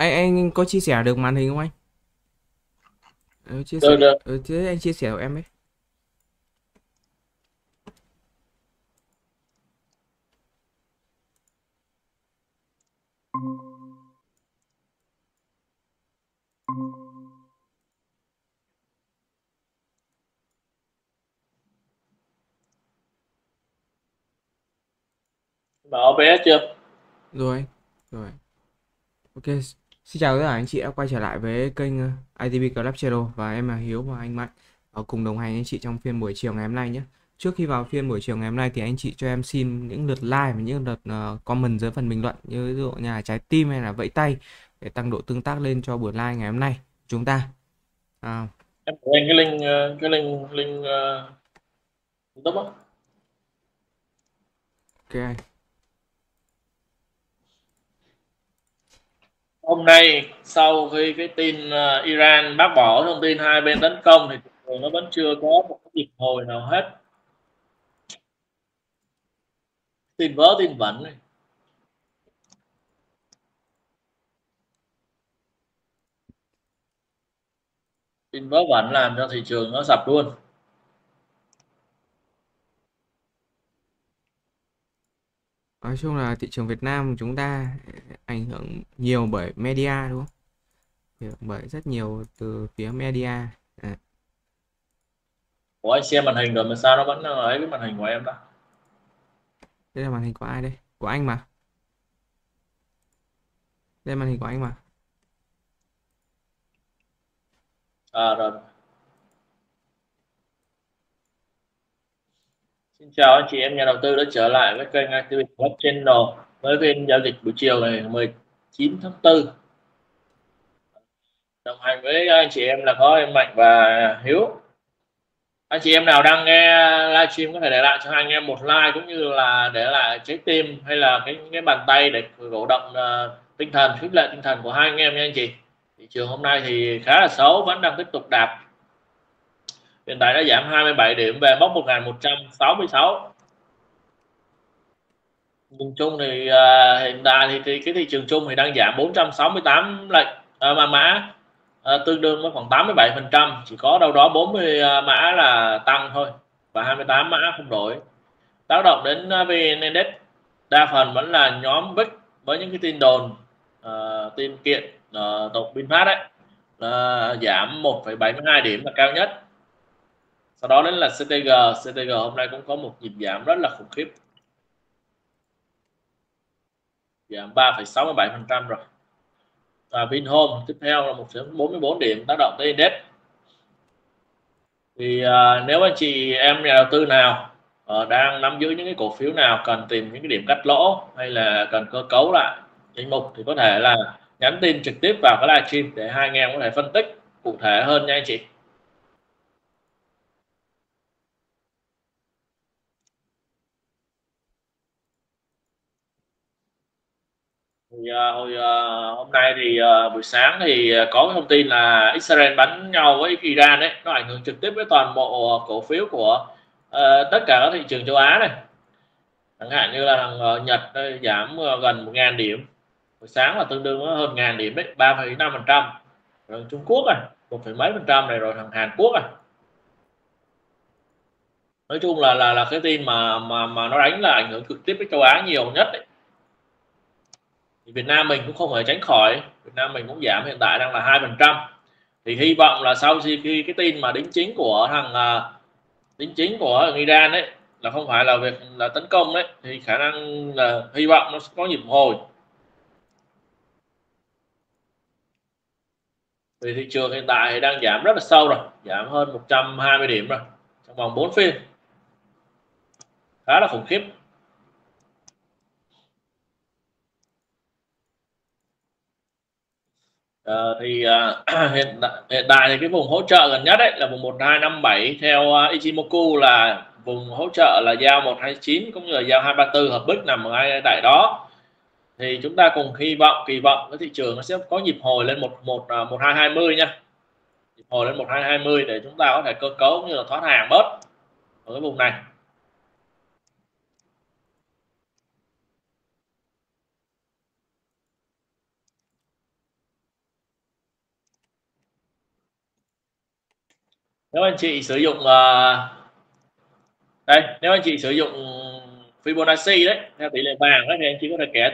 Anh có chia sẻ được màn hình không anh? Chia sẻ. Được được. Thế anh chia sẻ của em ấy. Mở OBS chưa? Rồi anh. Rồi. Ok. Xin chào tất cả anh chị đã quay trở lại với kênh ITV Club Channel, và em là Hiếu và anh Mạnh cùng đồng hành anh chị trong phiên buổi chiều ngày hôm nay nhé. Trước khi vào phiên buổi chiều ngày hôm nay thì anh chị cho em xin những lượt like và những lượt comment dưới phần bình luận, như ví dụ như là trái tim hay là vẫy tay, để tăng độ tương tác lên cho buổi live ngày hôm nay chúng ta. À, Em gửi anh cái link link YouTube á. ok anh. Hôm nay sau khi cái tin Iran bác bỏ thông tin hai bên tấn công thì thị trường nó vẫn chưa có một cái nhịp hồi nào hết. Tin vớ tin vẩn này. Tin vớ vẩn làm cho thị trường nó sập luôn. Nói chung là thị trường Việt Nam chúng ta ảnh hưởng nhiều bởi media, đúng không? Ảnh hưởng bởi rất nhiều từ phía media. À, Ủa anh xem màn hình rồi mà sao nó vẫn ấy cái màn hình của em đó? đây là màn hình của ai đây? Của anh mà. Đây là màn hình của anh mà. À rồi. Xin chào anh chị em nhà đầu tư đã trở lại với kênh ITV Club Channel với phiên giao dịch buổi chiều ngày 19 tháng 4. Đồng hành với anh chị em là có em Mạnh và Hiếu. Anh chị em nào đang nghe livestream có thể để lại cho hai anh em một like, cũng như là để lại trái tim hay là cái bàn tay để cổ động tinh thần, khích lệ tinh thần của hai anh em nha anh chị. Thị trường hôm nay thì khá là xấu, vẫn đang tiếp tục đạp. Hiện tại đã giảm 27 điểm về mốc 1166. Nhìn chung thì hiện tại thì cái thị trường chung thì đang giảm 468 lệnh mã, tương đương với khoảng 87%, chỉ có đâu đó 40 mã là tăng thôi và 28 mã không đổi. Tác động đến VN Index đa phần vẫn là nhóm VIX với những cái tin đồn, tin kiện tổng VinFast đấy, giảm 1,72 điểm là cao nhất. Sau đó đến là CTG hôm nay cũng có một nhịp giảm rất là khủng khiếp, giảm 3,67% rồi. Và Vinhome tiếp theo là 1,44 điểm tác động tới index. Thì nếu anh chị em nhà đầu tư nào đang nắm giữ những cái cổ phiếu nào cần tìm những cái điểm cắt lỗ hay là cần cơ cấu lại danh mục thì có thể là nhắn tin trực tiếp vào cái livestream để hai anh em có thể phân tích cụ thể hơn nha anh chị. Thì, hôm nay thì buổi sáng thì có cái thông tin là Israel bắn nhau với Iran đấy, nó ảnh hưởng trực tiếp với toàn bộ cổ phiếu của tất cả các thị trường châu Á này. Chẳng hạn như là thằng Nhật đây giảm gần 1.000 điểm, buổi sáng là tương đương với hơn 1.000 điểm đấy, 3,5%. Rồi Trung Quốc này 1, mấy % này, rồi thằng Hàn Quốc này. Nói chung là cái tin mà nó đánh là ảnh hưởng trực tiếp với châu Á nhiều nhất đấy. Thì Việt Nam mình cũng không thể tránh khỏi, Việt Nam mình cũng giảm, hiện tại đang là 2%. Thì hy vọng là sau khi cái tin mà đính chính của Iran đấy là không phải là việc là tấn công đấy, thì khả năng là hy vọng nó có nhịp hồi. Vì thị trường hiện tại thì đang giảm rất là sâu rồi, giảm hơn 120 điểm rồi trong vòng 4 phiên, khá là khủng khiếp. Hiện tại thì cái vùng hỗ trợ gần nhất đấy là vùng 1257 theo Ichimoku, là vùng hỗ trợ là giao 129 cũng như là giao 234 hợp bích nằm ở ngay tại đó. Thì chúng ta cùng kỳ vọng cái thị trường nó sẽ có nhịp hồi lên 1220 nha, nhịp hồi lên 1220 để chúng ta có thể cơ cấu cũng như là thoát hàng bớt ở cái vùng này. Nếu anh chị sử dụng đây, nếu anh chị sử dụng Fibonacci đấy theo tỷ lệ vàng đấy, thì anh chị có thể kẻ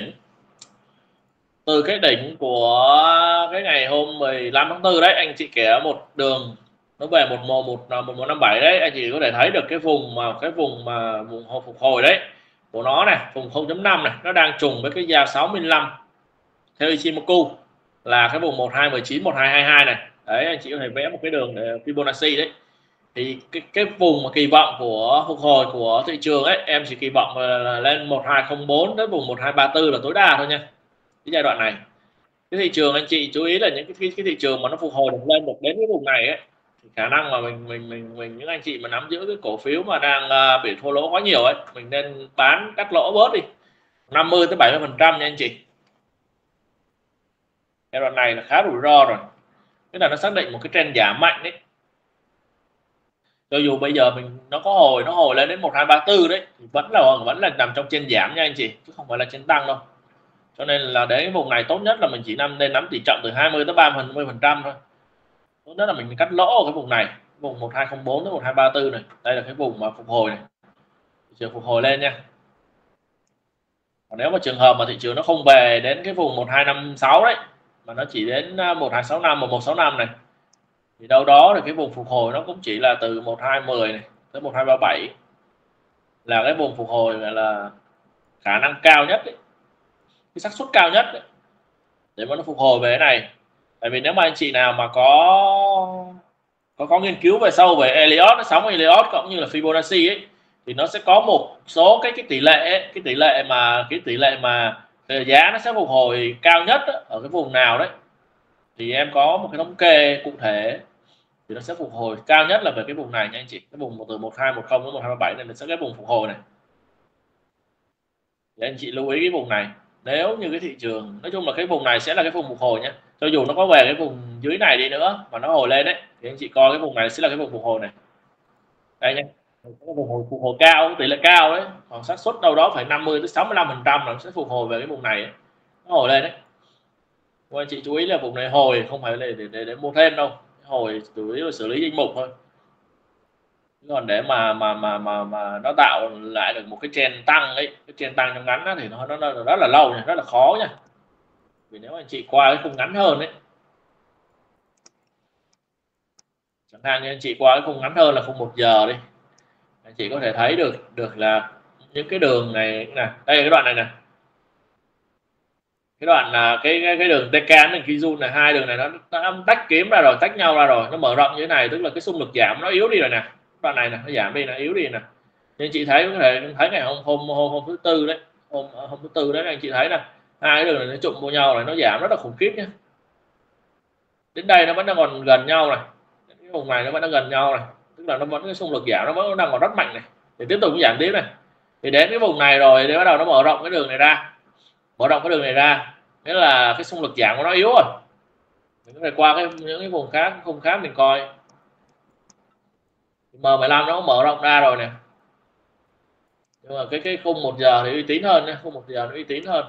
từ cái đỉnh của cái ngày hôm 15 tháng 4 đấy, anh chị kẻ một đường nó về 1157 đấy, anh chị có thể thấy được cái vùng vùng phục hồi đấy của nó này, vùng 0.5 này, nó đang trùng với cái giao 65 theo Ichimoku là cái vùng 1219 1222 này. Đấy, anh chị có thể vẽ một cái đường để Fibonacci đấy. Thì cái vùng mà kỳ vọng của phục hồi của thị trường ấy, em chỉ kỳ vọng là lên 1204 đến vùng 1234 là tối đa thôi nha. Cái giai đoạn này cái thị trường anh chị chú ý là những cái thị trường mà nó phục hồi được lên được đến cái vùng này ấy, thì khả năng mà mình những anh chị mà nắm giữ cái cổ phiếu mà đang bị thua lỗ quá nhiều ấy, mình nên bán cắt lỗ bớt đi 50 tới 70% nha anh chị. Giai đoạn này là khá rủi ro rồi, tức là nó xác định một cái trend giảm mạnh đấy. Cho dù bây giờ nó hồi lên đến 1234 đấy thì vẫn là nằm trong trên giảm nha anh chị, chứ không phải là trên tăng đâu. Cho nên là đến cái vùng này tốt nhất là mình chỉ nên nắm tỷ trọng từ 20 tới 30% thôi. Tốt nhất là mình cắt lỗ ở cái vùng này, vùng 1204 đến 1234 này. Đây là cái vùng mà phục hồi này, thị trường phục hồi lên nha. Còn nếu mà trường hợp mà thị trường nó không về đến cái vùng 1256 đấy, mà nó chỉ đến 1265 và 165 này, thì đâu đó thì cái vùng phục hồi nó cũng chỉ là từ 1210 này tới 1237 là cái vùng phục hồi là khả năng cao nhất đấy, cái xác suất cao nhất đấy, để mà nó phục hồi về cái này. Tại vì nếu mà anh chị nào mà có nghiên cứu về sâu về Elliott, sóng Elliott cũng như là Fibonacci ấy, thì nó sẽ có một số cái tỷ lệ ấy, cái tỷ lệ mà giá nó sẽ phục hồi cao nhất ấy, ở cái vùng nào đấy, thì em có một cái thống kê cụ thể, thì nó sẽ phục hồi cao nhất là về cái vùng này nha anh chị, cái vùng từ 1210 đến 1237 này, nó sẽ cái vùng phục hồi này. Thì anh chị lưu ý cái vùng này. Nếu như cái thị trường, nói chung là cái vùng này sẽ là cái vùng phục hồi nhé, cho dù nó có về cái vùng dưới này đi nữa mà nó hồi lên đấy, thì anh chị coi cái vùng này sẽ là cái vùng phục hồi này. Đây nhé, cái vùng phục hồi cao, tỷ lệ cao đấy, còn xác suất đâu đó phải 50 tới 65% là nó sẽ phục hồi về cái vùng này ấy. Nó hồi lên đấy. Anh chị chú ý là vùng này hồi không phải là để mua thêm đâu, hồi chủ yếu là xử lý danh mục thôi. Còn để mà nó tạo lại được một cái trend tăng ấy, cái trend tăng trong ngắn đó, thì nó rất là lâu nha, rất là khó nha. Vì nếu anh chị qua cái khung ngắn hơn ấy, chẳng hạn như anh chị qua cái khung ngắn hơn là khung 1 giờ đi, anh chị có thể thấy được là những cái đường này nè, đây là cái đoạn này nè, cái đoạn là cái đường TK đến Kijun này, hai đường này nó tách kiếm ra rồi, tách nhau ra rồi, nó mở rộng như thế này, tức là cái xung lực giảm nó yếu đi rồi nè. Đoạn này nè, nó giảm đi, nó yếu đi nè. Nên chị thấy có thể thấy ngày hôm thứ tư đấy, hôm thứ tư đấy anh chị thấy nè, hai cái đường này nó trụng vô nhau này, nó giảm rất là khủng khiếp nhé. Đến đây nó vẫn đang còn gần nhau này, cái vùng này nó vẫn đang gần nhau này, tức là nó vẫn cái xung lực giảm nó vẫn đang còn rất mạnh này, thì tiếp tục giảm tiếp này. Thì đến cái vùng này rồi thì bắt đầu nó mở rộng cái đường này ra, nghĩa là cái xung lực giảm của nó yếu rồi. Mình có thể qua những cái vùng khác mình coi. M15 nó mở rộng ra rồi nè, nhưng mà cái khung 1 giờ thì uy tín hơn nhé, khung 1 giờ nó uy tín hơn.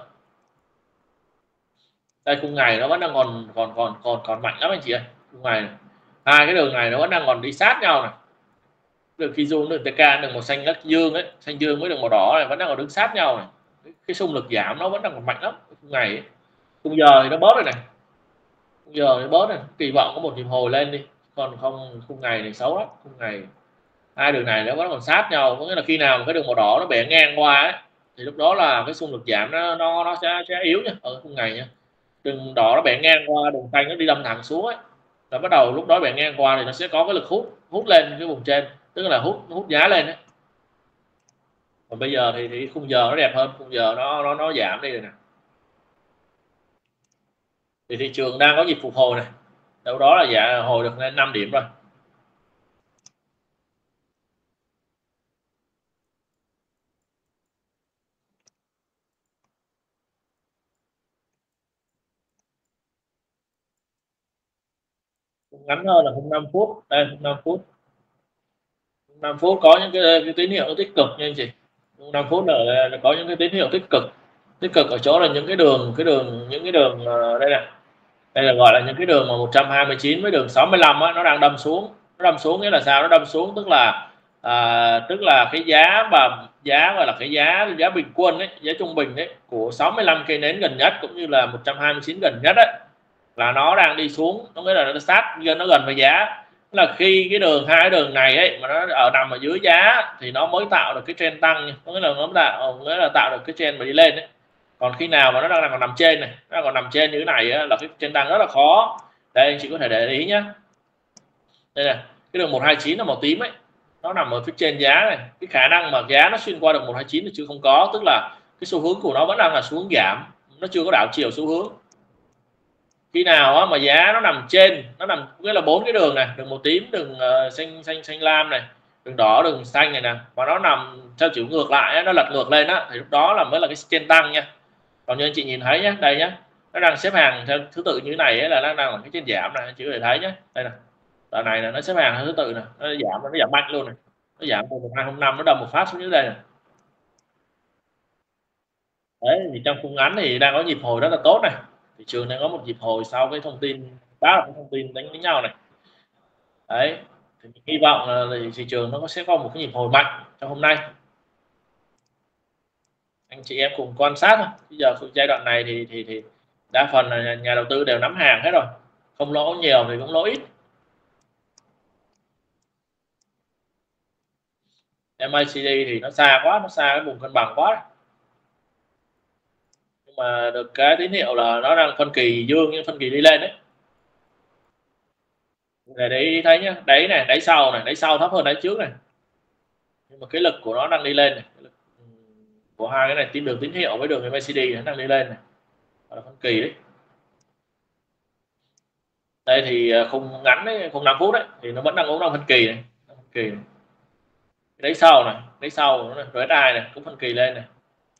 Đây khung ngày nó vẫn đang còn mạnh lắm anh chị ơi. Khung ngày này, hai cái đường này nó vẫn đang còn đi sát nhau này, đường Kijun, đường TK, đường màu xanh đất dương ấy, xanh dương với đường màu đỏ này vẫn đang còn đứng sát nhau này. Cái xung lực giảm nó vẫn đang còn mạnh lắm. Khung ngày ấy. Khung giờ thì nó bớt rồi này, khung giờ nó bớt này, kỳ vọng có một nhịp hồi lên đi, còn không khung ngày thì xấu lắm. Khung ngày hai đường này nó vẫn còn sát nhau, có nghĩa là khi nào mà cái đường màu đỏ nó bẻ ngang qua ấy, thì lúc đó là cái xung lực giảm nó sẽ yếu nhá, ở khung ngày nhá. Đường đỏ nó bẻ ngang qua, đường xanh nó đi đâm thẳng xuống ấy, là bắt đầu lúc đó bẻ ngang qua thì nó sẽ có cái lực hút lên cái vùng trên, tức là hút giá lên đấy. Còn bây giờ thì khung giờ nó đẹp hơn, khung giờ nó giảm đi rồi nè, thì thị trường đang có nhịp phục hồi này, đâu đó là dạ hồi được lên 5 điểm rồi. Ngắn hơn là khung 5 phút, đây khung 5 phút, 5 phút có những cái tín hiệu tích cực nha anh chị. 5 phút là có những cái tín hiệu tích cực ở chỗ là những cái đường đây nè, đây là gọi là những cái đường mà 129 với đường 65 á, nó đang đâm xuống, Nó đâm xuống nghĩa là sao? Nó đâm xuống tức là cái giá gọi là cái giá bình quân ấy, giá trung bình đấy của 65 cây nến gần nhất cũng như là 129 gần nhất ấy, là nó đang đi xuống, nó nghĩa là nó sát, nó gần với giá. Tức là khi cái hai đường này ấy mà nó nằm ở dưới giá thì nó mới tạo được cái trend tăng, có nghĩa là tạo được cái trend mà đi lên ấy. Còn khi nào mà nó đang còn nằm trên này, nó còn nằm trên như thế này ấy, là cái trend tăng rất là khó. Đây anh chị có thể để ý nhé, đây này, cái đường 129 là màu tím ấy, nó nằm ở phía trên giá này, cái khả năng mà giá nó xuyên qua được 129 thì chưa không có, tức là cái xu hướng của nó vẫn đang là xu hướng giảm, nó chưa có đảo chiều xu hướng. Khi nào mà giá nó nằm trên, nó nằm nghĩa là bốn cái đường này, đường màu tím, đường xanh lam này, đường đỏ, đường xanh này nè, và nó nằm theo chiều ngược lại, nó lật ngược lên á, thì lúc đó là mới là cái trên tăng nha. Còn như anh chị nhìn thấy nhé, đây nhé, nó đang xếp hàng theo thứ tự như thế này ấy, là nó đang là cái trên giảm này, anh chị có thể thấy nhé, đây nè, đoạn này là nó xếp hàng theo thứ tự này, nó giảm mạnh luôn này, nó giảm từ 1205 nó đâm một phát xuống dưới đây này. Đấy thì trong khung ngắn thì đang có nhịp hồi rất là tốt này, thị trường đang có một nhịp hồi sau cái thông tin, đó là cái thông tin đánh với nhau này. Đấy thì mình hy vọng là thị trường nó sẽ có một cái nhịp hồi mạnh trong hôm nay, anh chị em cùng quan sát thôi. Bây giờ giai đoạn này thì đa phần là nhà đầu tư đều nắm hàng hết rồi, không lỗ nhiều thì cũng lỗ ít. MACD thì nó xa quá, nó xa cái vùng cân bằng quá, nhưng mà được cái tín hiệu là nó đang phân kỳ dương, nhưng phân kỳ đi lên đấy. Đấy thấy nhá, đáy này, đáy sau này, đáy sau thấp hơn đáy trước này, nhưng mà cái lực của nó đang đi lên này, cái lực của hai cái này, đường tín hiệu với đường MACD nó đang đi lên này, là phân kỳ đấy. Đây thì khung ngắn đấy, khung 5 phút đấy thì nó vẫn đang uống đang phân kỳ này, phân kỳ này. Đáy sau này, đáy sau này, RSI này cũng phân kỳ lên này.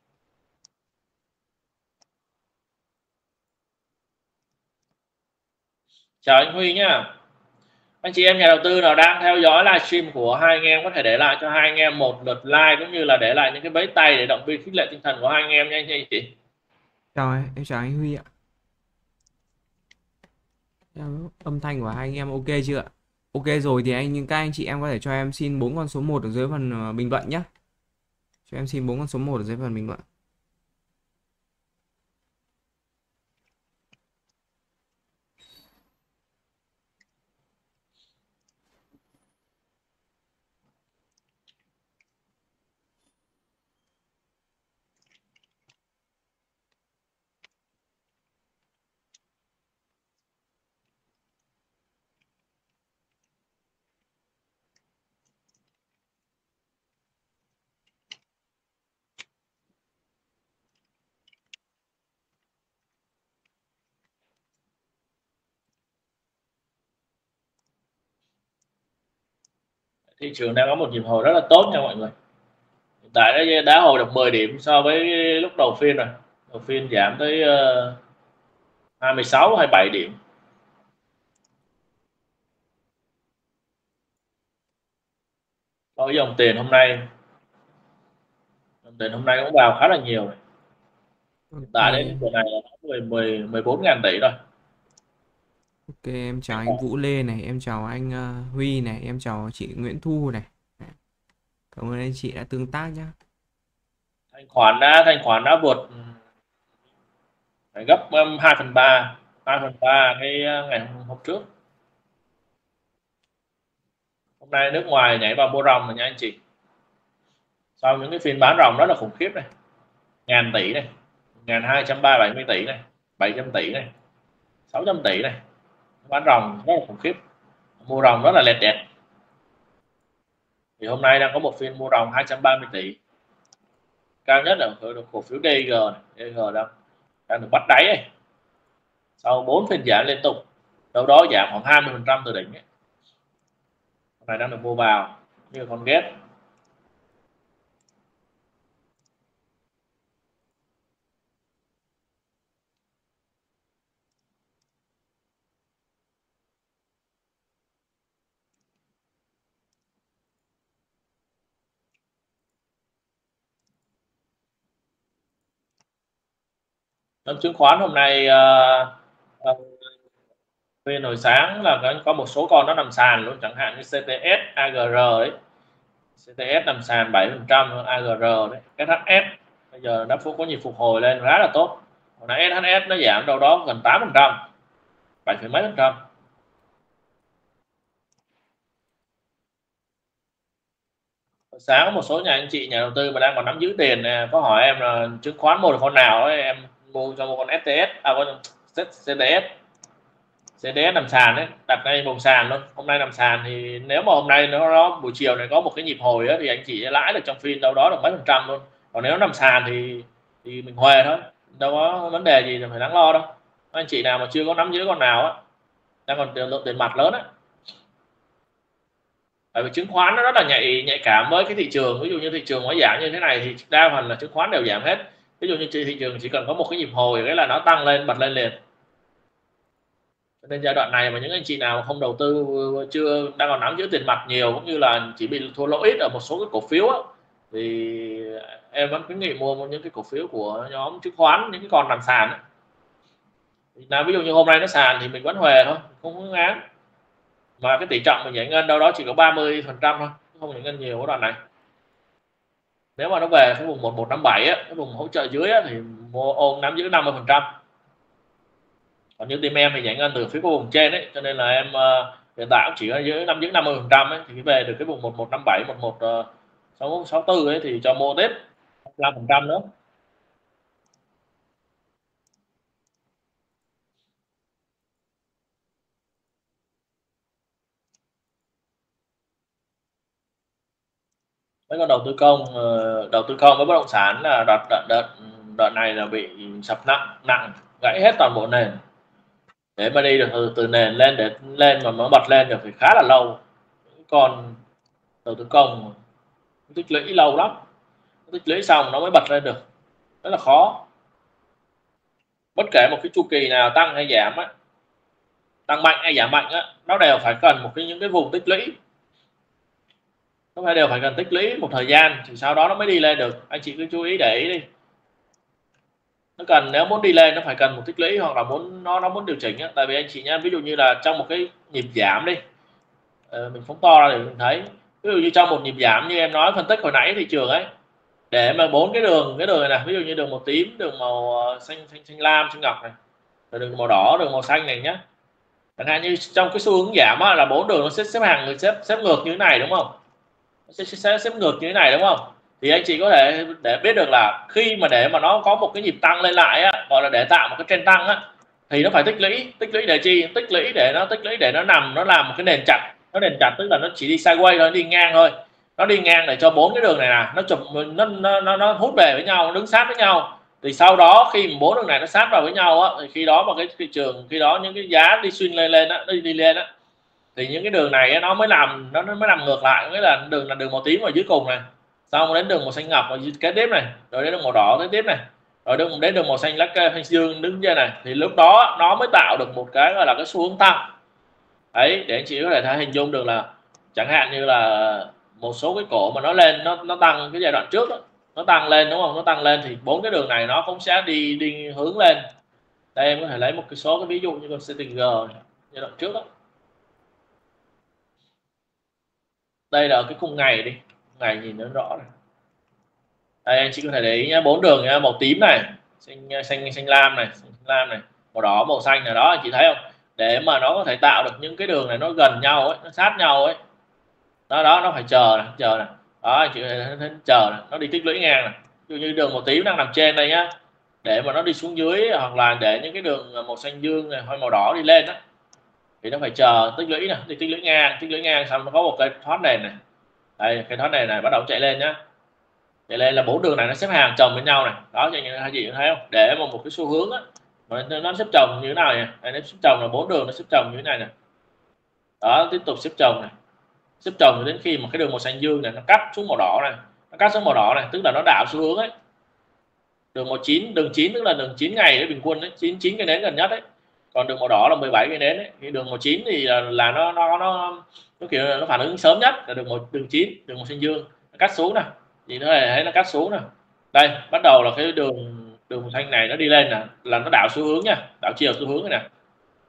Chào anh Huy nhá. Anh chị em nhà đầu tư nào đang theo dõi livestream của hai anh em có thể để lại cho hai anh em một lượt like, cũng như là để lại những cái bấm tay để động viên khích lệ tinh thần của hai anh em nha anh chị. Chào em chào anh Huy ạ. Âm thanh của hai anh em ok chưa ạ? Ok rồi thì các anh chị em có thể cho em xin 4 con số 1 ở dưới phần bình luận nhé. Cho em xin 4 con số 1 ở dưới phần bình luận. Thị trường đang có một nhịp hồi rất là tốt nha mọi người. Hiện tại nó đã hồi được 10 điểm so với lúc đầu phiên rồi. Đầu phiên giảm tới 26 27 điểm. Có cái dòng tiền hôm nay, cũng vào khá là nhiều này. Hiện tại đến Ok. giờ này là 14.000 tỷ rồi. Ok, em chào anh Vũ Lê này, em chào anh Huy này, em chào chị Nguyễn Thu này. Cảm ơn anh chị đã tương tác nhé. Thanh khoản đã vượt gấp 2/3 cái ngày hôm trước. Hôm nay nước ngoài nhảy vào mua ròng rồi nha anh chị, sau những cái phiên bán ròng rất là khủng khiếp này, ngàn tỷ này, 1.270 tỷ này, 700 tỷ này, 600 tỷ này, bán ròng rất là khủng khiếp, mua ròng rất là lẹt đẹt. Thì hôm nay đang có một phiên mua ròng 230 tỷ, cao nhất là cổ phiếu DG này. DG đang được bắt đáy này. Sau 4 phiên giảm liên tục, đâu đó giảm khoảng 20% từ đỉnh ấy. Hôm nay đang được mua vào như con ghét. Nhóm chứng khoán hôm nay Phiên hồi sáng là có một số con nó nằm sàn luôn, chẳng hạn như CTS, AGR đấy. CTS nằm sàn 7%, AGR đấy, SHS bây giờ nó có nhịp phục hồi lên khá là tốt. Hồi nãy SHS nó giảm đâu đó gần 8%, 7 mấy phần trăm. Sáng có một số nhà anh chị nhà đầu tư mà đang còn nắm giữ tiền nè, có hỏi em là chứng khoán mua được con nào ấy, em mua cho một con STS, con CTS. CTS nằm sàn đấy, đặt ngay vùng sàn luôn. Hôm nay nằm sàn thì nếu mà hôm nay nó buổi chiều này có một cái nhịp hồi á, thì anh chị lãi được trong phiên đâu đó được mấy phần trăm luôn. Còn nếu nằm sàn thì mình huề thôi, đâu có vấn đề gì phải đáng lo đâu. Anh chị nào mà chưa có nắm giữ con nào á, đang còn lượng tiền mặt lớn á, tại vì chứng khoán nó rất là nhạy cảm với cái thị trường. Ví dụ như thị trường nó giảm như thế này thì đa phần là chứng khoán đều giảm hết. Ví dụ như thị trường chỉ cần có một cái nhịp hồi cái là nó tăng lên, bật lên liền. Cho nên giai đoạn này mà những anh chị nào không đầu tư, chưa đang còn nắm giữ tiền mặt nhiều, cũng như là chỉ bị thua lỗ ít ở một số cái cổ phiếu á, thì em vẫn khuyến nghị mua những cái cổ phiếu của nhóm chứng khoán, những cái con nằm sàn á. Nào ví dụ như hôm nay nó sàn thì mình vẫn huề thôi, không có ngán. Mà cái tỷ trọng mình giải ngân đâu đó chỉ có 30% thôi, không giải ngân nhiều ở đoạn này. Nếu mà nó về cái vùng 1157 á, cái vùng hỗ trợ dưới á, thì mua ôm nắm giữ 50%. Còn như team em thì giải ngân từ phía cái vùng trên ấy, cho nên là em hiện tại cũng chỉ có nắm giữ 50% ấy, thì về được cái vùng 1157, 1164 ấy thì cho mua tiếp 5% nữa. Mấy con đầu tư công với bất động sản là đợt này là bị sập nặng, gãy hết toàn bộ nền. Để mà đi được từ nền lên, để lên mà nó bật lên được thì khá là lâu. Còn đầu tư công tích lũy lâu lắm, tích lũy xong nó mới bật lên được, rất là khó. Bất kể một cái chu kỳ nào tăng hay giảm á, tăng mạnh hay giảm mạnh á, nó đều phải cần những cái vùng tích lũy, nó đều phải cần tích lũy một thời gian thì sau đó nó mới đi lên được. Anh chị cứ chú ý để ý đi, nó cần, nếu muốn đi lên nó phải cần một tích lũy, hoặc là nó muốn điều chỉnh á. Tại vì anh chị nhá, ví dụ như là trong một cái nhịp giảm đi, mình phóng to ra để mình thấy, ví dụ như trong một nhịp giảm như em nói phân tích hồi nãy thị trường ấy, để mà bốn cái đường này nè, ví dụ như đường màu tím, đường màu xanh lam, xanh ngọc này, rồi đường màu đỏ, đường màu xanh này nhá. Chẳng hạn như trong cái xu hướng giảm á, là bốn đường nó sẽ xếp hàng, xếp ngược như thế này đúng không, nó sẽ xếp ngược như thế này đúng không. Thì anh chị có thể để biết được là khi mà để mà nó có một cái nhịp tăng lên lại á, gọi là để tạo một cái trend tăng á, thì nó phải tích lũy để chi, tích lũy để nó nằm, nó làm một cái nền chặt. Nó nền chặt tức là nó chỉ đi sideways thôi, đi ngang thôi, nó đi ngang để cho bốn cái đường này nè nó chụp, nó hút về với nhau, nó đứng sát với nhau. Thì sau đó khi mà bốn đường này nó sát vào với nhau á, thì khi đó mà cái thị trường, khi đó những cái giá đi swing lên á, nó đi lên á, thì những cái đường này á, nó mới nằm ngược lại. Nghĩa là đường màu tím ở dưới cùng này, xong đến đường màu xanh ngọc ở kế tiếp này, rồi đến đường màu đỏ kế tiếp này, rồi đến đường màu xanh lá cây xanh dương đứng trên này, thì lúc đó nó mới tạo được một cái gọi là cái xu hướng tăng đấy. Để anh chị có thể thấy hình dung được là, chẳng hạn như là một số cái cổ mà nó lên, nó tăng cái giai đoạn trước đó, nó tăng lên đúng không, nó tăng lên thì bốn cái đường này nó cũng sẽ đi hướng lên. Đây em có thể lấy một số cái ví dụ như con Stinger giai đoạn trước đó. Đây là cái khung ngày đi, ngày nhìn nó rõ này. Đây anh chị có thể để ý nhé, bốn đường nhá, màu tím này, xanh lam này, màu đỏ, màu xanh này, đó anh chị thấy không. Để mà nó có thể tạo được những cái đường này nó gần nhau ấy, nó sát nhau ấy, đó nó phải chờ này, đó anh chị thấy chờ này, nó đi tích lũy ngang này. Ví dụ như đường màu tím đang nằm trên đây nhá, để mà nó đi xuống dưới, hoặc là để những cái đường màu xanh dương này hoặc màu đỏ đi lên đó, thì nó phải chờ tích lũy này, đi tích lũy ngang xong nó có một cái thoát nền này. Đây, cái thoát nền này bắt đầu chạy lên nhá, chạy lên là bốn đường này nó xếp hàng chồng với nhau này, đó cho anh chị thấy không. Để mà một cái xu hướng á, mà nó xếp chồng như thế nào nhỉ, đây, nó xếp chồng là bốn đường nó xếp chồng như thế này này, đó tiếp tục xếp chồng này, xếp chồng đến khi mà cái đường màu xanh dương này nó cắt xuống màu đỏ này, tức là nó đảo xu hướng ấy. Đường màu đường 9 tức là đường 9 ngày đấy, bình quân đấy, 9 cái nến gần nhất đấy. Còn đường màu đỏ là 17 cái nến đấy. Thì đường màu 9 thì là nó kiểu là nó phản ứng sớm nhất là đường 9, đường màu xanh dương nó cắt xuống này, thì nó thấy nó cắt xuống này. Đây bắt đầu là cái đường màu xanh này nó đi lên nè, là nó đảo xu hướng nha, đảo chiều xu hướng này nè,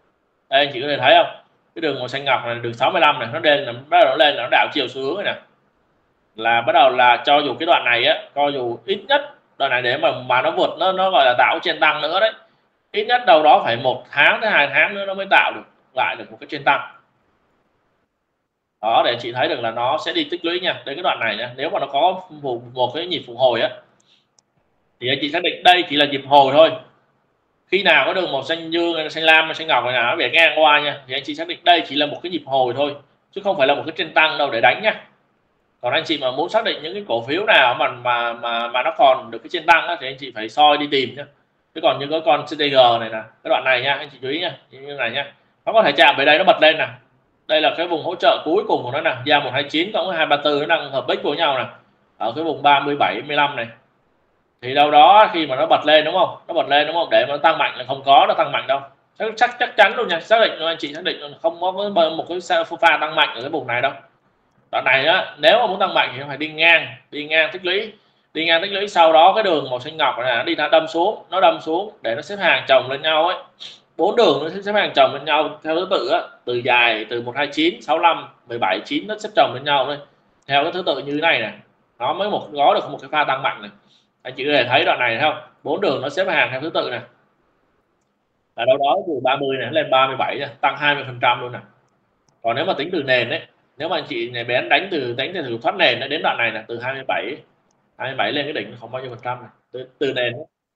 Đây anh chị có thể thấy không, cái đường màu xanh ngọc này, đường 65 này, nó lên là bắt đầu nó lên là nó đảo chiều xu hướng rồi nè, là bắt đầu là cho dù cái đoạn này á, cho dù ít nhất đoạn này để mà nó vượt, nó gọi là tạo trên tăng nữa đấy, ít nhất đâu đó phải 1 tháng đến 2 tháng nữa nó mới tạo được lại được một cái trên tăng đó, để chị thấy được là nó sẽ đi tích lũy nha. Đến cái đoạn này nha, nếu mà nó có một cái nhịp phục hồi á thì anh chị xác định đây chỉ là nhịp hồi thôi. Khi nào có đường màu xanh dương, xanh lam, xanh ngọc này nào nó bẻ ngang qua nha, thì anh chị xác định đây chỉ là một cái nhịp hồi thôi, chứ không phải là một cái trên tăng đâu để đánh nhá. Còn anh chị mà muốn xác định những cái cổ phiếu nào mà nó còn được cái trên tăng á, thì anh chị phải soi đi tìm nhá. Chứ còn những cái con CTG này nè, cái đoạn này nha, anh chị chú ý nha, như này nha, nó có thể chạm về đây nó bật lên nè, đây là cái vùng hỗ trợ cuối cùng của nó nè, ra 129 cộng với 234 nó đang hợp bích với nhau nè, ở cái vùng 37 15 này. Thì đâu đó khi mà nó bật lên đúng không, nó bật lên đúng không, để mà nó tăng mạnh là không có nó tăng mạnh đâu, chắc chắn luôn nha, xác định luôn, anh chị xác định luôn, không có một cái pha tăng mạnh ở cái vùng này đâu. Đoạn này á, nếu mà muốn tăng mạnh thì phải đi ngang tích lũy, đi ngang tích lũy, sau đó cái đường màu xanh ngọc này nó đi đâm xuống, nó đâm xuống để nó xếp hàng chồng lên nhau ấy, 4 đường nó xếp hàng chồng lên nhau theo thứ tự á, từ dài từ 129 65 17 9 nó xếp chồng lên nhau thôi, theo cái thứ tự như thế này này, nó mới có được một cái pha tăng mạnh này. Anh chị có thể thấy đoạn này thấy không, 4 đường nó xếp hàng theo thứ tự này, là đâu đó từ 30 này lên 37 này, tăng 20% luôn nè. Còn nếu mà tính từ nền đấy, nếu mà anh chị này bé đánh từ thoát nền nó đến đoạn này là từ 27 lên cái đỉnh không bao nhiêu phần trăm này, từ nền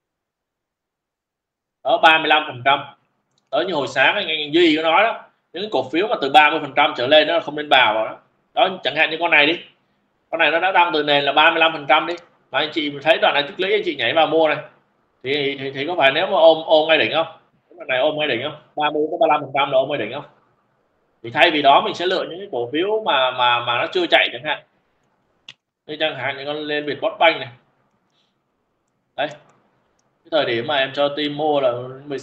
đó 35%. Đó như hồi sáng anh Duy có nói đó, những cái cổ phiếu mà từ 30% trở lên nó không nên vào đó. Đó chẳng hạn như con này đi, con này nó đã tăng từ nền là 35% đi, mà anh chị thấy đoạn này tích lũy anh chị nhảy vào mua này, thì có phải nếu mà ôm ngay đỉnh không, cái đoạn này ôm ngay đỉnh không, 30 tới 35% là ôm ngay đỉnh không. Thì thay vì đó mình sẽ lựa những cái cổ phiếu mà nó chưa chạy chẳng hạn, như chẳng hạn như con lên Vietcombank này, đấy cái thời điểm mà em cho team mua là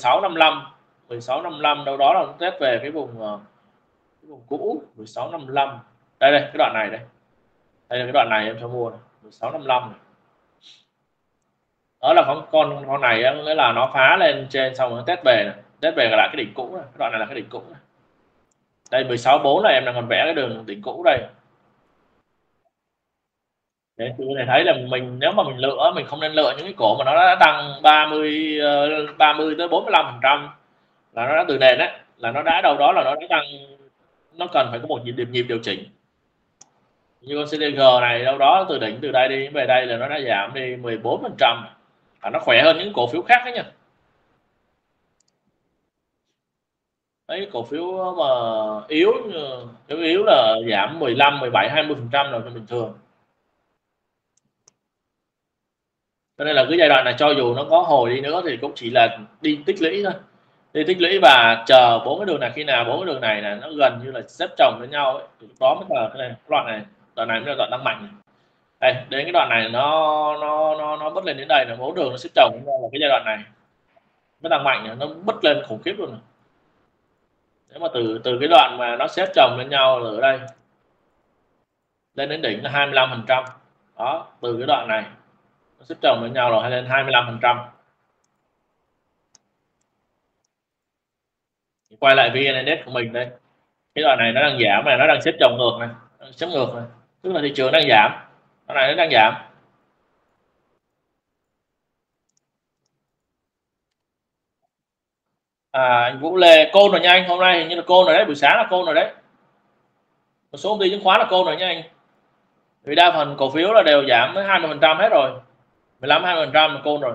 16.55 đâu đó là nó test về cái vùng cũ 16.55. Đây cái đoạn này đây là cái đoạn này em cho mua này, 16.55 này. Đó là con này nghĩa là nó phá lên trên xong nó test về này, test về lại cái đỉnh cũ này. Cái đoạn này là cái đỉnh cũ này. Đây 16.4 là em đang còn vẽ cái đường đỉnh cũ đây. Để chị có thể thấy là mình nếu mà mình lựa, mình không nên lựa những cái cổ mà nó đã tăng 30 tới 45%, là nó đã từ nền đấy, là nó đã đâu đó là nó đã tăng, nó cần phải có một nhịp điều chỉnh. Như con CTG này đâu đó từ đỉnh từ đây đi về đây là nó đã giảm đi 14%, và nó khỏe hơn những cổ phiếu khác đấy nha. Đấy cổ phiếu mà yếu là giảm 15 17 20% là bình thường. Cho nên là cái giai đoạn này cho dù nó có hồi đi nữa thì cũng chỉ là đi tích lũy thôi, đi tích lũy và chờ 4 cái đường này, khi nào 4 cái đường này là nó gần như là xếp chồng với nhau ấy, thì lúc đó mới là cái đoạn này mới là đoạn tăng mạnh này. Đây đến cái đoạn này nó bứt lên đến đây là 4 đường nó xếp chồng với nhau, là cái giai đoạn này nó tăng mạnh này, nó bứt lên khủng khiếp luôn này. Nếu mà từ cái đoạn mà nó xếp chồng lên nhau ở đây lên đến đỉnh là 25%, đó từ cái đoạn này nó xếp chồng lên nhau rồi hay lên 25%. Quay lại VN Index của mình đây, cái đoạn này nó đang giảm này, nó đang xếp chồng ngược này, xếp ngược này, tức là thị trường đang giảm, đoạn này nó đang giảm. Anh Vũ Lê côn rồi nha anh, hôm nay hình như là côn rồi đấy, buổi sáng là côn rồi đấy, một số công ty chứng khoán là côn rồi nha anh, vì đa phần cổ phiếu là đều giảm tới 20% hết rồi, 15-20% là côn rồi.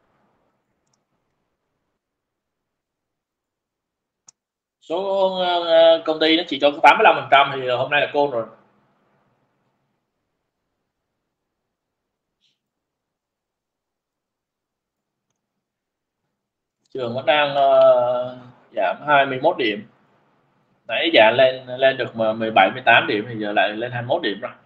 Số công ty nó chỉ cho 85% thì hôm nay là côn rồi. Trường vẫn đang giảm 21 điểm, nãy giảm lên được 17 18 điểm thì giờ lại lên 21 điểm rồi.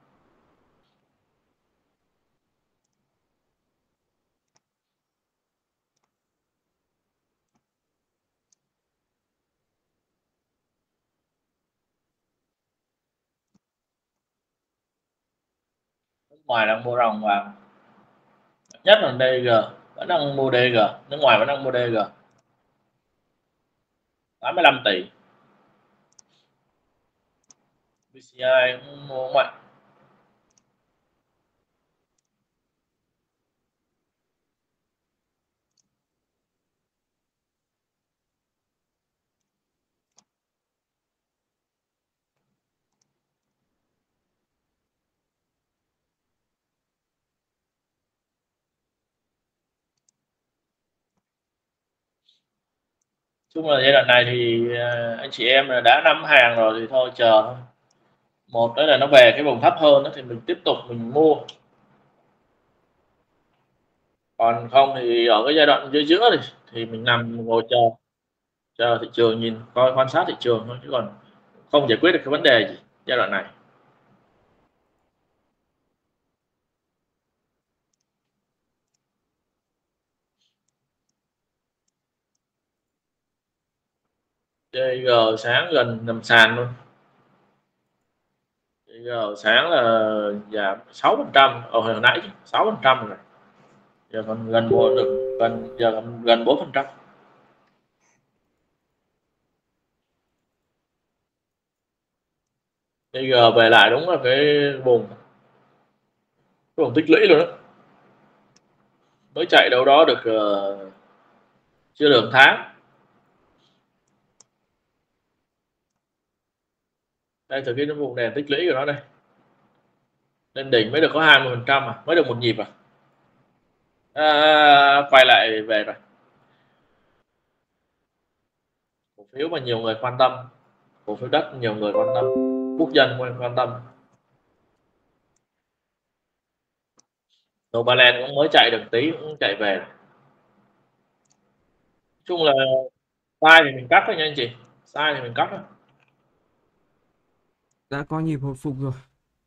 Ngoài đang mua ròng vào, nhất là DG vẫn đang mua DG, nước ngoài vẫn đang mua DG. 85 tỷ. BCI cũng mua mạnh. Chung là giai đoạn này thì anh chị em đã nắm hàng rồi thì thôi chờ thôi. Một đó là nó về cái vùng thấp hơn đó thì mình tiếp tục mình mua, còn không thì ở cái giai đoạn giữa giữa thì mình nằm ngồi chờ thị trường, nhìn coi quan sát thị trường thôi, chứ còn không giải quyết được cái vấn đề gì giai đoạn này. JG sáng gần nằm sàn luôn. JG sáng là giảm 6% hồi nãy 6% rồi, giờ còn gần mua được gần 4%. JG về lại đúng là cái vùng tích lũy luôn đó, mới chạy đâu đó được chưa được tháng. Đây từ cái vùng đèn tích lũy của nó đây, lên đỉnh mới được có 20% à, mới được một nhịp quay lại về rồi. Cổ phiếu mà nhiều người quan tâm, cổ phiếu đất nhiều người quan tâm, quốc dân quan tâm. Novaland cũng mới chạy được tí cũng chạy về. Nói chung là sai thì mình cắt thôi nha anh chị, sai thì mình cắt thôi. Đã có nhịp hồi phục rồi.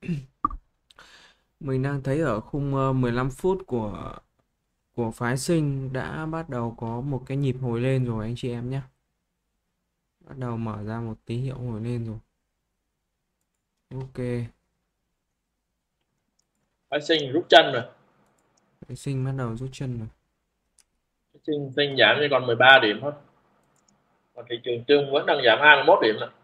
Mình đang thấy ở khung 15 phút của phái sinh đã bắt đầu có một cái nhịp hồi lên rồi anh chị em nhé. Bắt đầu mở ra một tín hiệu hồi lên rồi. Ok. Phái sinh rút chân rồi. Phái sinh bắt đầu rút chân rồi. Phái sinh giảm chỉ còn 13 điểm thôi. Còn thị trường chung vẫn đang giảm 21 điểm nữa.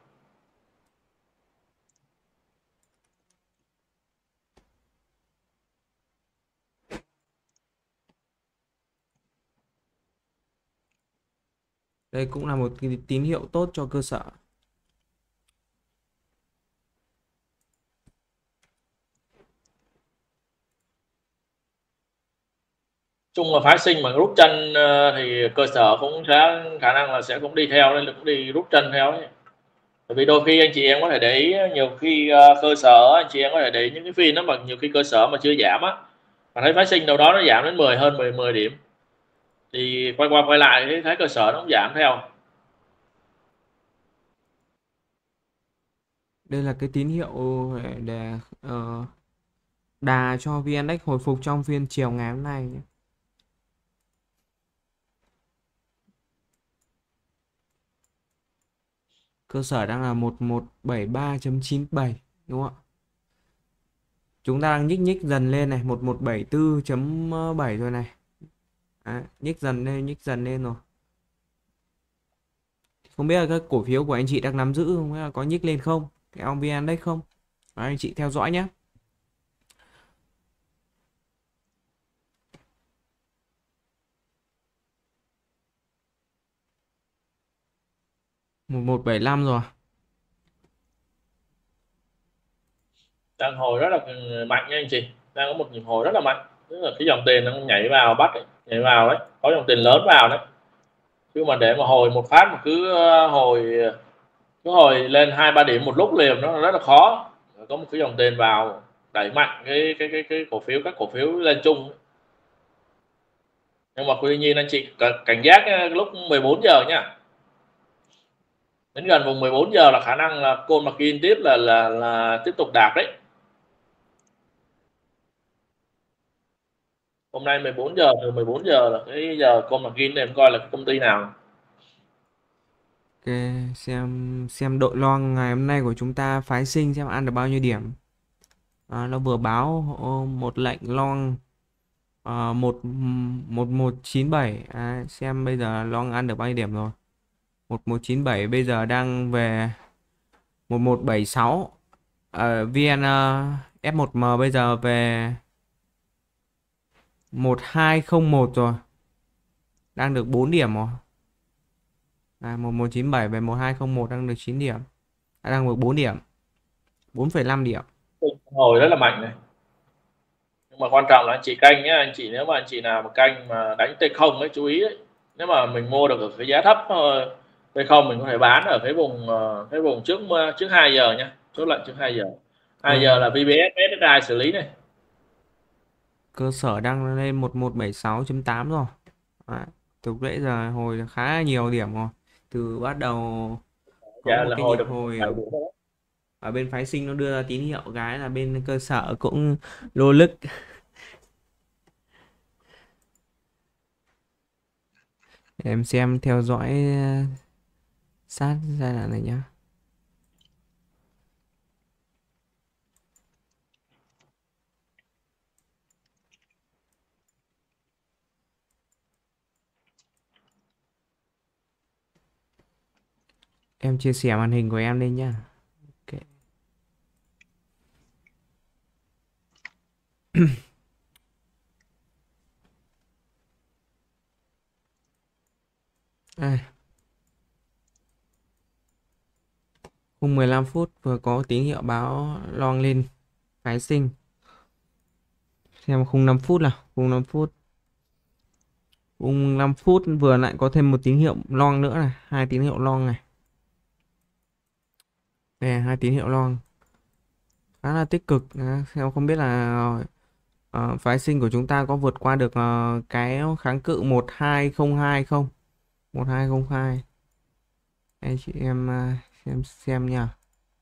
Đây cũng là một cái tín hiệu tốt cho cơ sở. Chung là phái sinh mà rút chân thì cơ sở cũng sẽ khả năng là sẽ cũng đi theo, nên là cũng đi rút chân theo ấy. Bởi vì đôi khi anh chị em có thể để ý, nhiều khi cơ sở anh chị em có thể để ý những cái phiên đó mà nhiều khi cơ sở mà chưa giảm á, mà thấy phái sinh đâu đó nó giảm đến 10 điểm thì quay qua quay lại thấy cơ sở nó cũng giảm theo. Đây là cái tín hiệu để đà cho VN Index hồi phục trong phiên chiều ngày hôm nay nhé. Cơ sở đang là 1173.97 đúng không ạ? Chúng ta đang nhích dần lên này, 1174.7 rồi này. Đấy, nhích dần lên rồi. Không biết là các cổ phiếu của anh chị đang nắm giữ không, hay là có nhích lên không? Cái ông VN Index không? Đấy, anh chị theo dõi nhé. Một 1175 rồi. Đang hồi rất là mạnh nha anh chị, đang có một nhịp hồi rất là mạnh, tức là cái dòng tiền nó nhảy vào bắt ấy, nhảy vào đấy, có dòng tiền lớn vào đấy, chứ mà để mà hồi một phát mà cứ hồi lên 2-3 điểm một lúc liền nó rất là khó. Có một cái dòng tiền vào đẩy mạnh cái cổ phiếu, các cổ phiếu lên chung. Nhưng mà tuy nhiên anh chị cảnh giác lúc 14 giờ nha, đến gần vùng 14 giờ là khả năng là call margin tiếp là tiếp tục đạt đấy. Hôm nay 14 giờ, từ 14 giờ là cái giờ call margin để em coi là cái công ty nào. Ok, xem đội long ngày hôm nay của chúng ta phái sinh xem ăn được bao nhiêu điểm. Nó vừa báo một lệnh long 1197. Xem bây giờ long ăn được bao nhiêu điểm rồi. 1197 bây giờ đang về 1176. VN F1M bây giờ về 1201 rồi, đang được 4 điểm rồi. 1197 về 1201 đang được 9 điểm, đang được 4 điểm, 4,5 điểm. Hồi rất là mạnh này, nhưng mà quan trọng là anh chị canh nhé, anh chị nếu mà anh chị nào mà canh mà đánh T0 ấy chú ý ấy. Nếu mà mình mua được ở cái giá thấp T0 mình có thể bán ở cái vùng trước trước 2 giờ nha, chốt lệnh trước 2 giờ. 2 giờ Vâng, là VPS SSI xử lý này. cơ sở đang lên 1176.8 rồi. Đấy, từ nãy giờ hồi khá là nhiều điểm rồi, từ bắt đầu có Dạ một là cái hồi nhịp được hồi 7 điểm đó. ở bên phái sinh nó đưa ra tín hiệu cái là bên cơ sở cũng lô lức. Để em xem theo dõi sát giai đoạn này nhá. Em chia sẻ màn hình của em lên nhá. Ok. À, khung 15 phút vừa có tín hiệu báo long lên phái sinh. Xem khung 5 phút nào, khung 5 phút vừa lại có thêm một tín hiệu long nữa này, hai tín hiệu long này. Đây, hai tín hiệu long khá là tích cực. Theo không biết là phái sinh của chúng ta có vượt qua được cái kháng cự 1202 không? 1202. Anh chị em xem nha.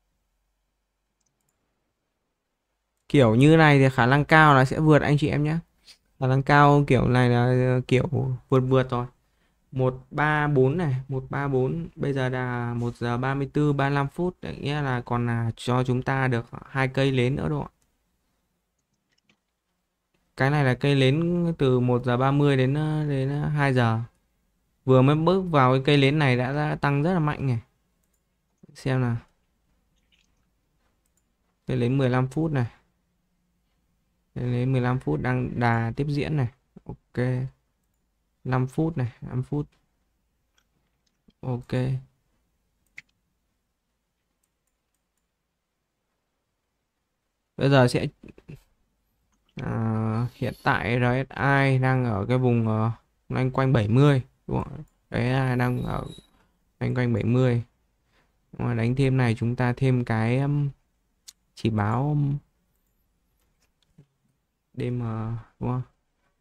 Kiểu như này thì khả năng cao là sẽ vượt anh chị em nhé. Khả năng cao kiểu này là kiểu vượt vượt rồi. 134 này, 134 bây giờ là 1 giờ 34 35 phút, đấy nghĩa là còn là cho chúng ta được hai cây nến nữa đúng không ạ? Cái này là cây nến từ 1 giờ 30 đến 2 giờ. Vừa mới bước vào cái cây nến này đã tăng rất là mạnh này. Xem nào. Cây nến 15 phút này. Cây nến 15 phút đang đà tiếp diễn này. Ok. 5 phút này, 5 phút. Ok. Bây giờ sẽ hiện tại RSI đang ở cái vùng loanh quanh 70 đúng không? Đấy là đang ở loanh quanh 70. Nhưng mà đánh thêm này chúng ta thêm cái chỉ báo DM đúng không?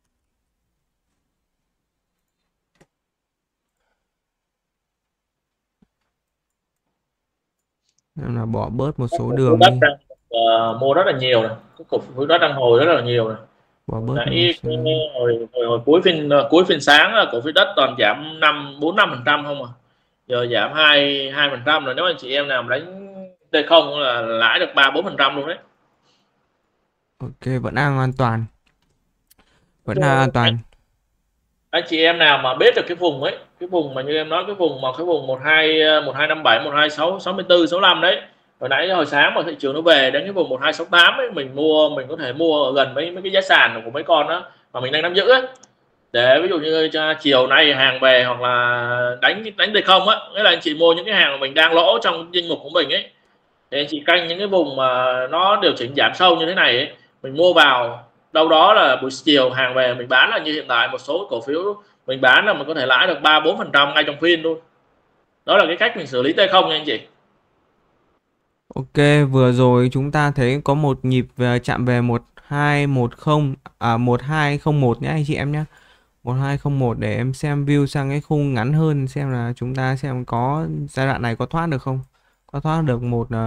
Nên là bỏ bớt một số Cổ phiếu đường đất đi, đang mua rất là nhiều này, cái cổ phiếu đất đang hồi rất là nhiều này. bỏ Hồi bớt một nãy số. hồi cuối phiên sáng là cổ phiếu đất toàn giảm 4-5% không à, giờ giảm 2% rồi. Nếu anh chị em nào mà đánh T0 là lãi được 3-4% luôn đấy. Ok, vẫn đang an toàn, vẫn là an toàn. Anh chị em nào mà biết được cái vùng ấy, cái vùng mà như em nói, cái vùng 1257 1264 65 đấy, hồi nãy hồi sáng mà thị trường nó về đến cái vùng 1268 ấy, mình có thể mua ở gần mấy mấy cái giá sàn của mấy con đó mà mình đang nắm giữ ấy, để ví dụ như cho chiều nay hàng về hoặc là đánh đánh T không á, nghĩa là anh chị mua những cái hàng mà mình đang lỗ trong danh mục của mình ấy, thì anh chị canh những cái vùng mà nó điều chỉnh giảm sâu như thế này ấy, mình mua vào đâu đó là buổi chiều hàng về mình bán, là như hiện tại một số cổ phiếu mình bán là mình có thể lãi được 3-4% ngay trong phiên luôn. Đó là cái cách mình xử lý T không nha anh chị. Ok, vừa rồi chúng ta thấy có một nhịp về chạm về 1210 1201 nhé anh chị em nhé. 1201 để em xem view sang cái khung ngắn hơn xem là chúng ta xem có giai đoạn này có thoát được không? Có thoát được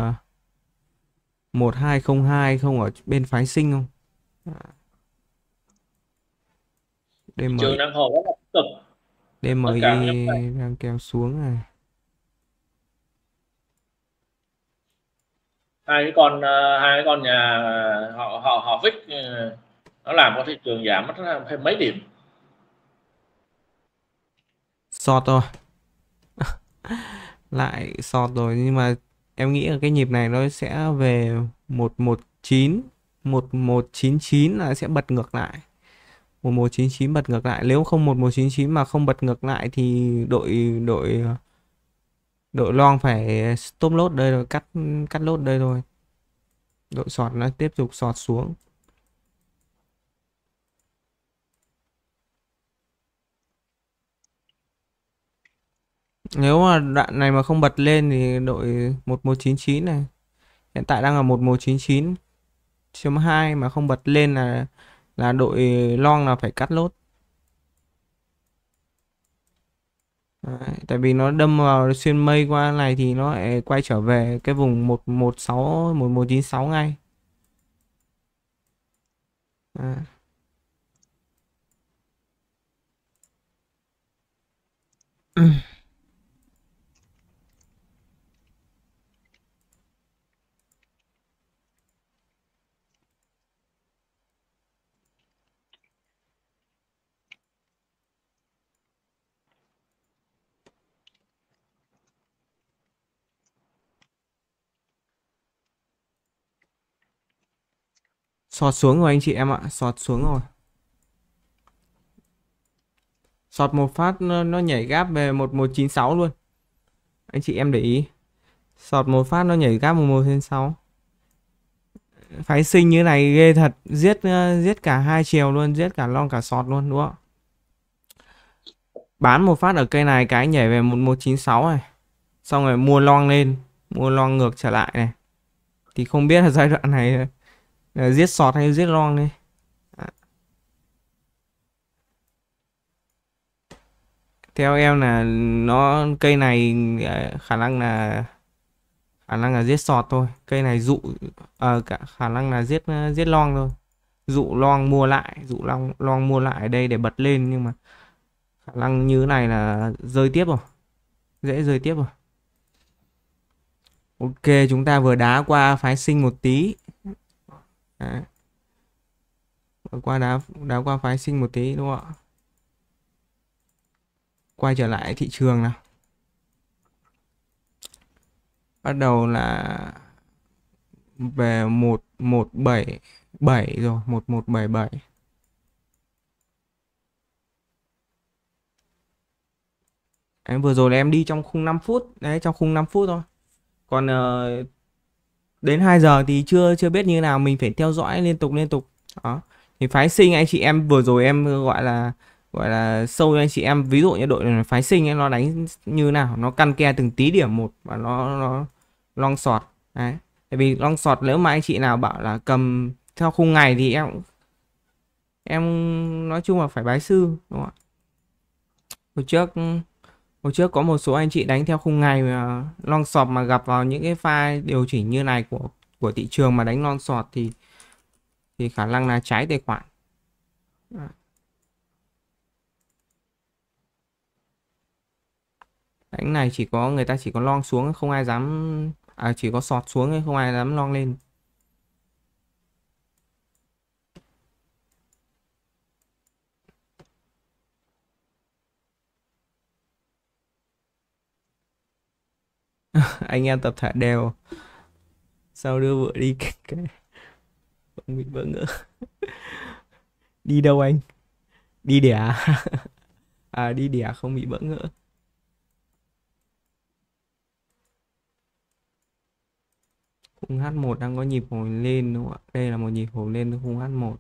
1202 không ở bên phái sinh không? Thị trường DMI đang hồi rất là tích cực, tất cả các nhóm này. DMI đang kéo xuống này. Hai cái con nhà họ họ họ Vic nó làm cho thị trường giảm mất thêm mấy điểm. Short thôi. lại sọt rồi, nhưng mà em nghĩ là cái nhịp này nó sẽ về 119, 1199 là sẽ bật ngược lại. 1199 bật ngược lại, nếu không 1199 mà không bật ngược lại thì đội đội đội long phải stop loss đây rồi, cắt cắt lốt đây rồi. Đội sọt nó tiếp tục sọt xuống. Nếu mà đoạn này mà không bật lên thì đội 1199 này, hiện tại đang là 1199.2 mà không bật lên là đội long là phải cắt lốt. Đấy, tại vì nó đâm vào xuyên mây qua này thì nó lại quay trở về cái vùng 116 1196 ngay. Đấy. Sọt xuống rồi anh chị em ạ, sọt xuống rồi. Sọt một phát nó nhảy gáp về 1196 luôn. Anh chị em để ý. Sọt một phát nó nhảy gáp 1196. Phái sinh như này ghê thật, giết cả hai chiều luôn, giết cả long cả sọt luôn đúng không? Bán một phát ở cây này cái nhảy về 1196 này. Xong rồi mua long lên, mua long ngược trở lại này. Thì không biết là giai đoạn này là giết sọt hay giết long đây. Theo em là nó cây này khả năng là giết sọt thôi. Cây này dụ cả khả năng là giết giết long thôi. Dụ long mua lại, dụ long mua lại ở đây để bật lên, nhưng mà khả năng như thế này là rơi tiếp rồi, dễ rơi tiếp rồi. Ok, chúng ta vừa đá qua phái sinh một tí. Đấy. Vừa qua đá qua phái sinh một tí đúng không ạ? Quay trở lại thị trường nào. Bắt đầu là về 1177 rồi, 1177. Đấy, vừa rồi là em đi trong khung 5 phút, đấy trong khung 5 phút thôi. Còn đến 2 giờ thì chưa chưa biết như nào, mình phải theo dõi liên tục. Đó. Thì phái sinh anh chị em vừa rồi em gọi là sâu cho anh chị em, ví dụ như đội này phái sinh ấy, nó đánh như nào, nó căn ke từng tí điểm một và nó long sọt. Đấy. Tại vì long sọt nếu mà anh chị nào bảo là cầm theo khung ngày thì em nói chung là phải bái sư đúng không ạ? Hồi trước Hồi trước có một số anh chị đánh theo khung ngày mà long sọt mà gặp vào những cái pha điều chỉnh như này của thị trường mà đánh long sọt thì khả năng là cháy tài khoản. Đánh này chỉ có người ta chỉ có long xuống không ai dám, chỉ có sọt xuống không ai dám long lên. Anh em tập thể đều, sao đưa vợ đi cái không bị bỡ ngỡ. Đi đâu anh? Đi đẻ à? Đi đẻ không bị bỡ ngỡ. Khung H1 đang có nhịp hồi lên đúng không ạ? Đây là một nhịp hồi lên khung H1.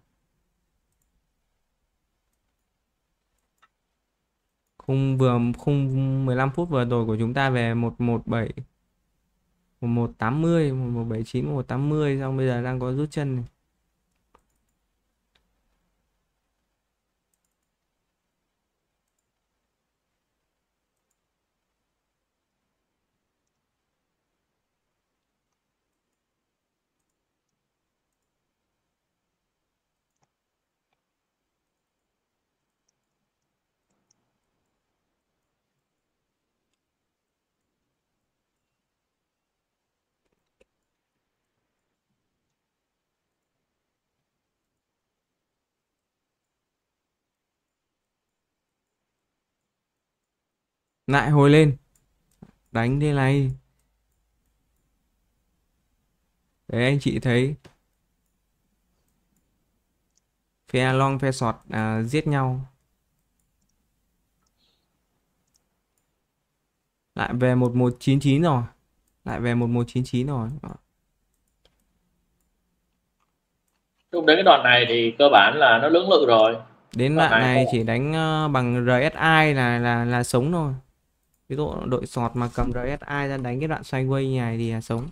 Khung 15 phút vừa rồi của chúng ta về 117, 1180, 1179, 1180, xong bây giờ đang có rút chân này. Lại hồi lên. đánh thế này. Đấy anh chị thấy phe long phe short giết nhau. Lại về 1199 rồi. Lại về 1199 rồi. Đó. Lúc đến cái đoạn này thì cơ bản là nó lưỡng lự rồi. Đến Đoạn đoạn này này chỉ đánh bằng RSI là sống thôi. Ví dụ đội sọt mà cầm RSI ra đánh cái đoạn sideways như này thì là sống.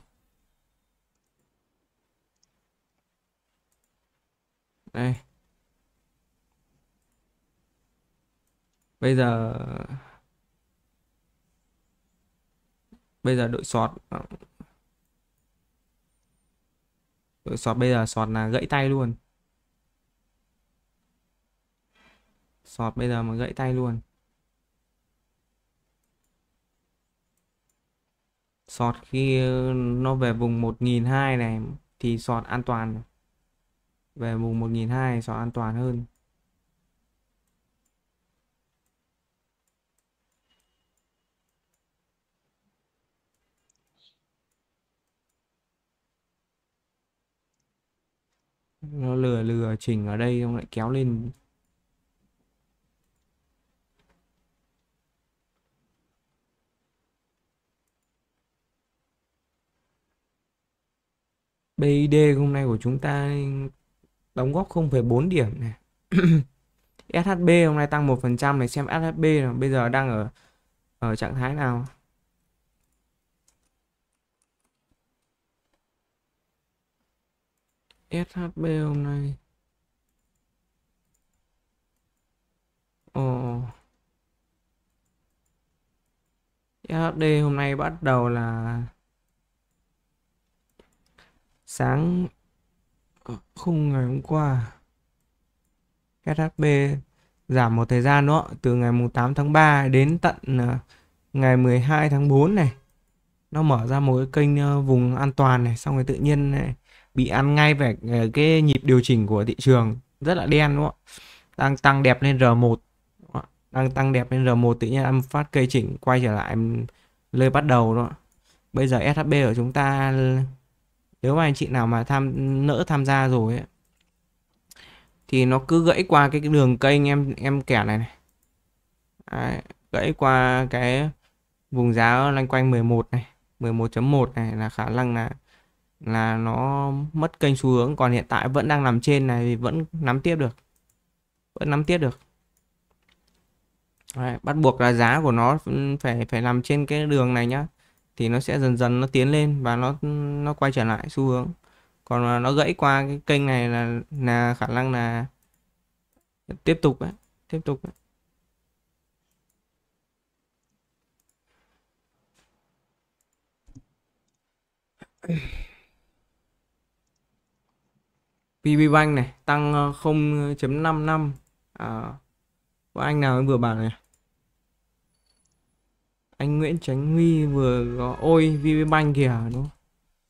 Đây. Bây giờ đội sọt bây giờ sọt là gãy tay luôn. Sọt bây giờ mà gãy tay luôn. Sọt khi nó về vùng 1.200 này thì sọt an toàn. Về vùng 1.200 sọt an toàn hơn. Nó lừa lừa chỉnh ở đây xong lại kéo lên. BID hôm nay của chúng ta đóng góp 0,4 điểm này. SHB hôm nay tăng 1% này, xem SHB nào bây giờ đang ở trạng thái nào. SHB hôm nay SHD hôm nay bắt đầu là sáng khung ngày hôm qua. SHB giảm một thời gian nữa từ ngày 8 tháng 3 đến tận ngày 12 tháng 4 này. Nó mở ra một cái kênh vùng an toàn này, xong rồi tự nhiên này, bị ăn ngay về cái nhịp điều chỉnh của thị trường rất là đen đúng không? Đang tăng đẹp lên R1. Đang tăng đẹp lên R1 tự nhiên ăn phát cây chỉnh quay trở lại lời bắt đầu đó. Bây giờ SHB của chúng ta, nếu mà anh chị nào mà nỡ tham gia rồi ấy, thì nó cứ gãy qua cái đường kênh em kẻ này này. Đấy, gãy qua cái vùng giá loanh quanh 11 này, 11.1 này là khả năng là nó mất kênh xu hướng, còn hiện tại vẫn đang nằm trên này thì vẫn nắm tiếp được. Đấy, bắt buộc là giá của nó phải nằm trên cái đường này nhá, thì nó sẽ dần dần nó tiến lên và nó quay trở lại xu hướng. Còn mà nó gãy qua cái kênh này là khả năng là tiếp tục đấy. VPBank này tăng 0.55. Có anh nào vừa bảo này, anh Nguyễn Chánh Huy vừa có ôi VPBank kìa đúng không?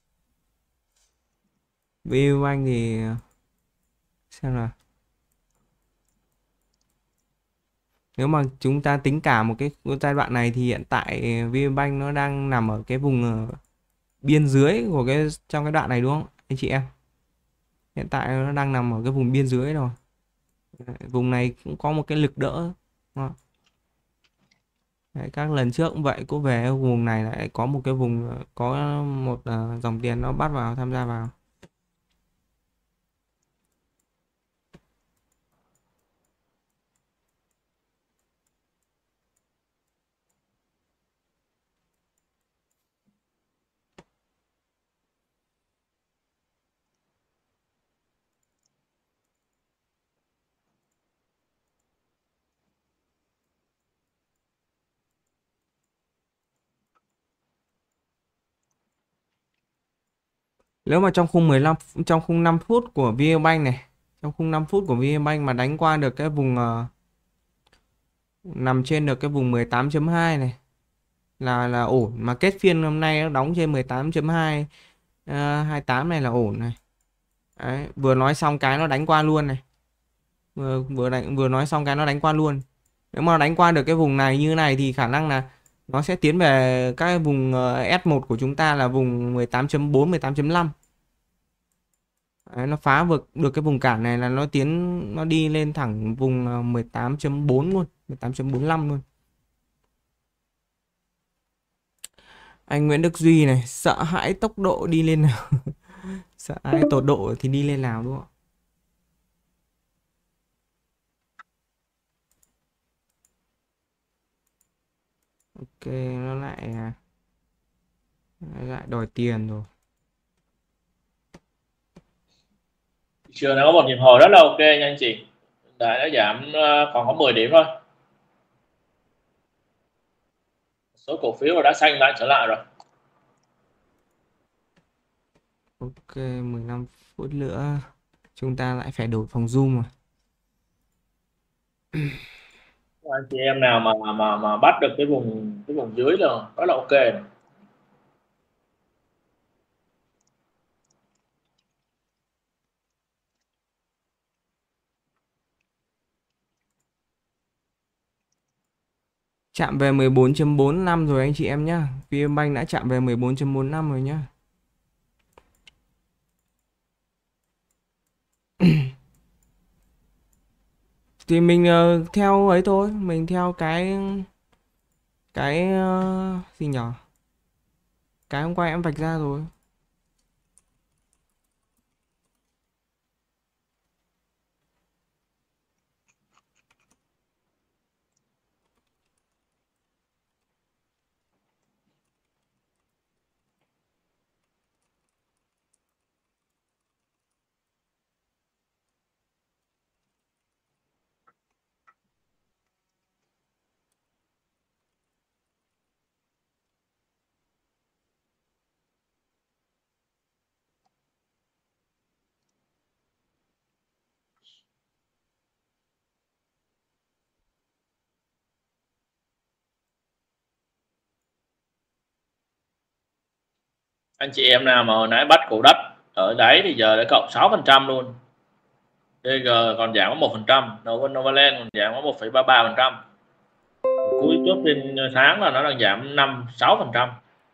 VPBank thì xem nào, nếu mà chúng ta tính cả một cái giai đoạn này thì hiện tại VPBank nó đang nằm ở cái vùng biên dưới của trong cái đoạn này đúng không anh chị em? Hiện tại nó đang nằm ở cái vùng biên dưới rồi. Vùng này cũng có một cái lực đỡ. Đấy, các lần trước cũng vậy, cũng về vùng này lại có một cái vùng, có một dòng tiền nó bắt vào tham gia vào. Nếu mà trong khung 5 phút của VPBank này, trong khung 5 phút của VPBank mà đánh qua được cái vùng nằm trên được cái vùng 18.2 này là ổn, mà kết phiên hôm nay nó đóng trên 18.2 28 này là ổn này. Đấy, vừa nói xong cái nó đánh qua luôn này. Vừa nói xong cái nó đánh qua luôn. Nếu mà đánh qua được cái vùng này như này thì khả năng là Nó sẽ tiến về các vùng S1 của chúng ta là vùng 18.4, 18.5. Đấy, nó phá vượt được cái vùng cản này là nó đi lên thẳng vùng 18.4 luôn, 18.45 luôn. Anh Nguyễn Đức Duy này, sợ hãi tốc độ đi lên nào. Sợ hãi tột độ thì đi lên nào đúng không? Ok, nó lại đòi tiền rồi. Thị trường này có một nhịp hồi rất là ok nha anh chị. Đã giảm còn có 10 điểm thôi. Số cổ phiếu đã xanh lại trở lại rồi. Ok, 15 phút nữa chúng ta lại phải đổi phòng zoom rồi. Anh chị em nào mà bắt được cái vùng dưới rồi rất là ok này. Chạm về 14.45 rồi anh chị em nhá. VPBank đã chạm về 14.45 rồi nhá. Thì mình theo ấy thôi, mình theo cái gì nhở? Cái hôm qua em vạch ra rồi. Anh chị em nào mà hồi nãy bắt cổ đất ở đáy thì giờ đã cộng 6% luôn. DG còn giảm có 1%, Novaland còn giảm có 1,33%. Cuối chốt phiên sáng là nó đang giảm 5-6%.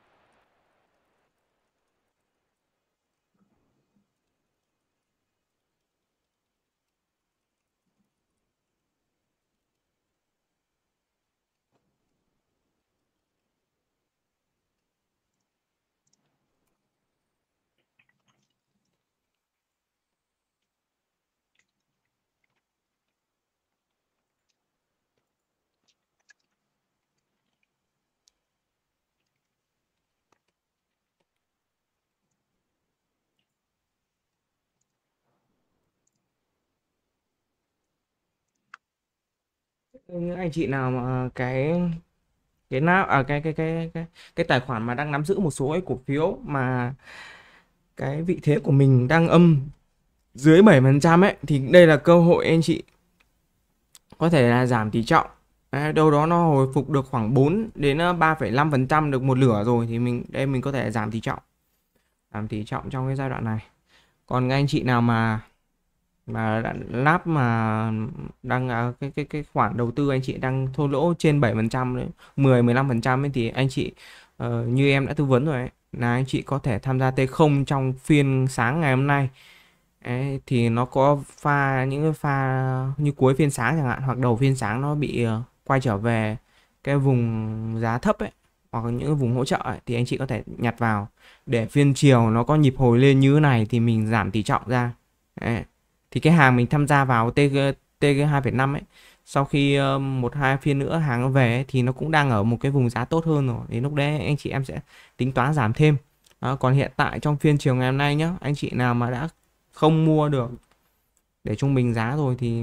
Những anh chị nào mà cái nào cái tài khoản mà đang nắm giữ một số cái cổ phiếu mà cái vị thế của mình đang âm dưới 7% ấy thì đây là cơ hội anh chị có thể là giảm tỷ trọng. Đấy, đâu đó nó hồi phục được khoảng 4 đến 3,5% được một lửa rồi thì mình có thể giảm tỷ trọng. Giảm tỷ trọng trong cái giai đoạn này. Còn các anh chị nào mà đã lắp mà đang cái khoản đầu tư anh chị đang thua lỗ trên 7% đấy, 10-15% ấy thì anh chị như em đã tư vấn rồi ấy, là anh chị có thể tham gia T0 trong phiên sáng ngày hôm nay. Đấy, thì nó có những cái pha như cuối phiên sáng chẳng hạn hoặc đầu phiên sáng nó bị quay trở về cái vùng giá thấp ấy hoặc là những cái vùng hỗ trợ ấy, thì anh chị có thể nhặt vào để phiên chiều nó có nhịp hồi lên như thế này thì mình giảm tỷ trọng ra. Đấy. Thì cái hàng mình tham gia vào TG 2,5 ấy sau khi một hai phiên nữa hàng nó về ấy, thì nó cũng đang ở một cái vùng giá tốt hơn rồi, đến lúc đấy anh chị em sẽ tính toán giảm thêm. Đó, còn hiện tại trong phiên chiều ngày hôm nay nhá, anh chị nào mà đã không mua được để trung bình giá rồi thì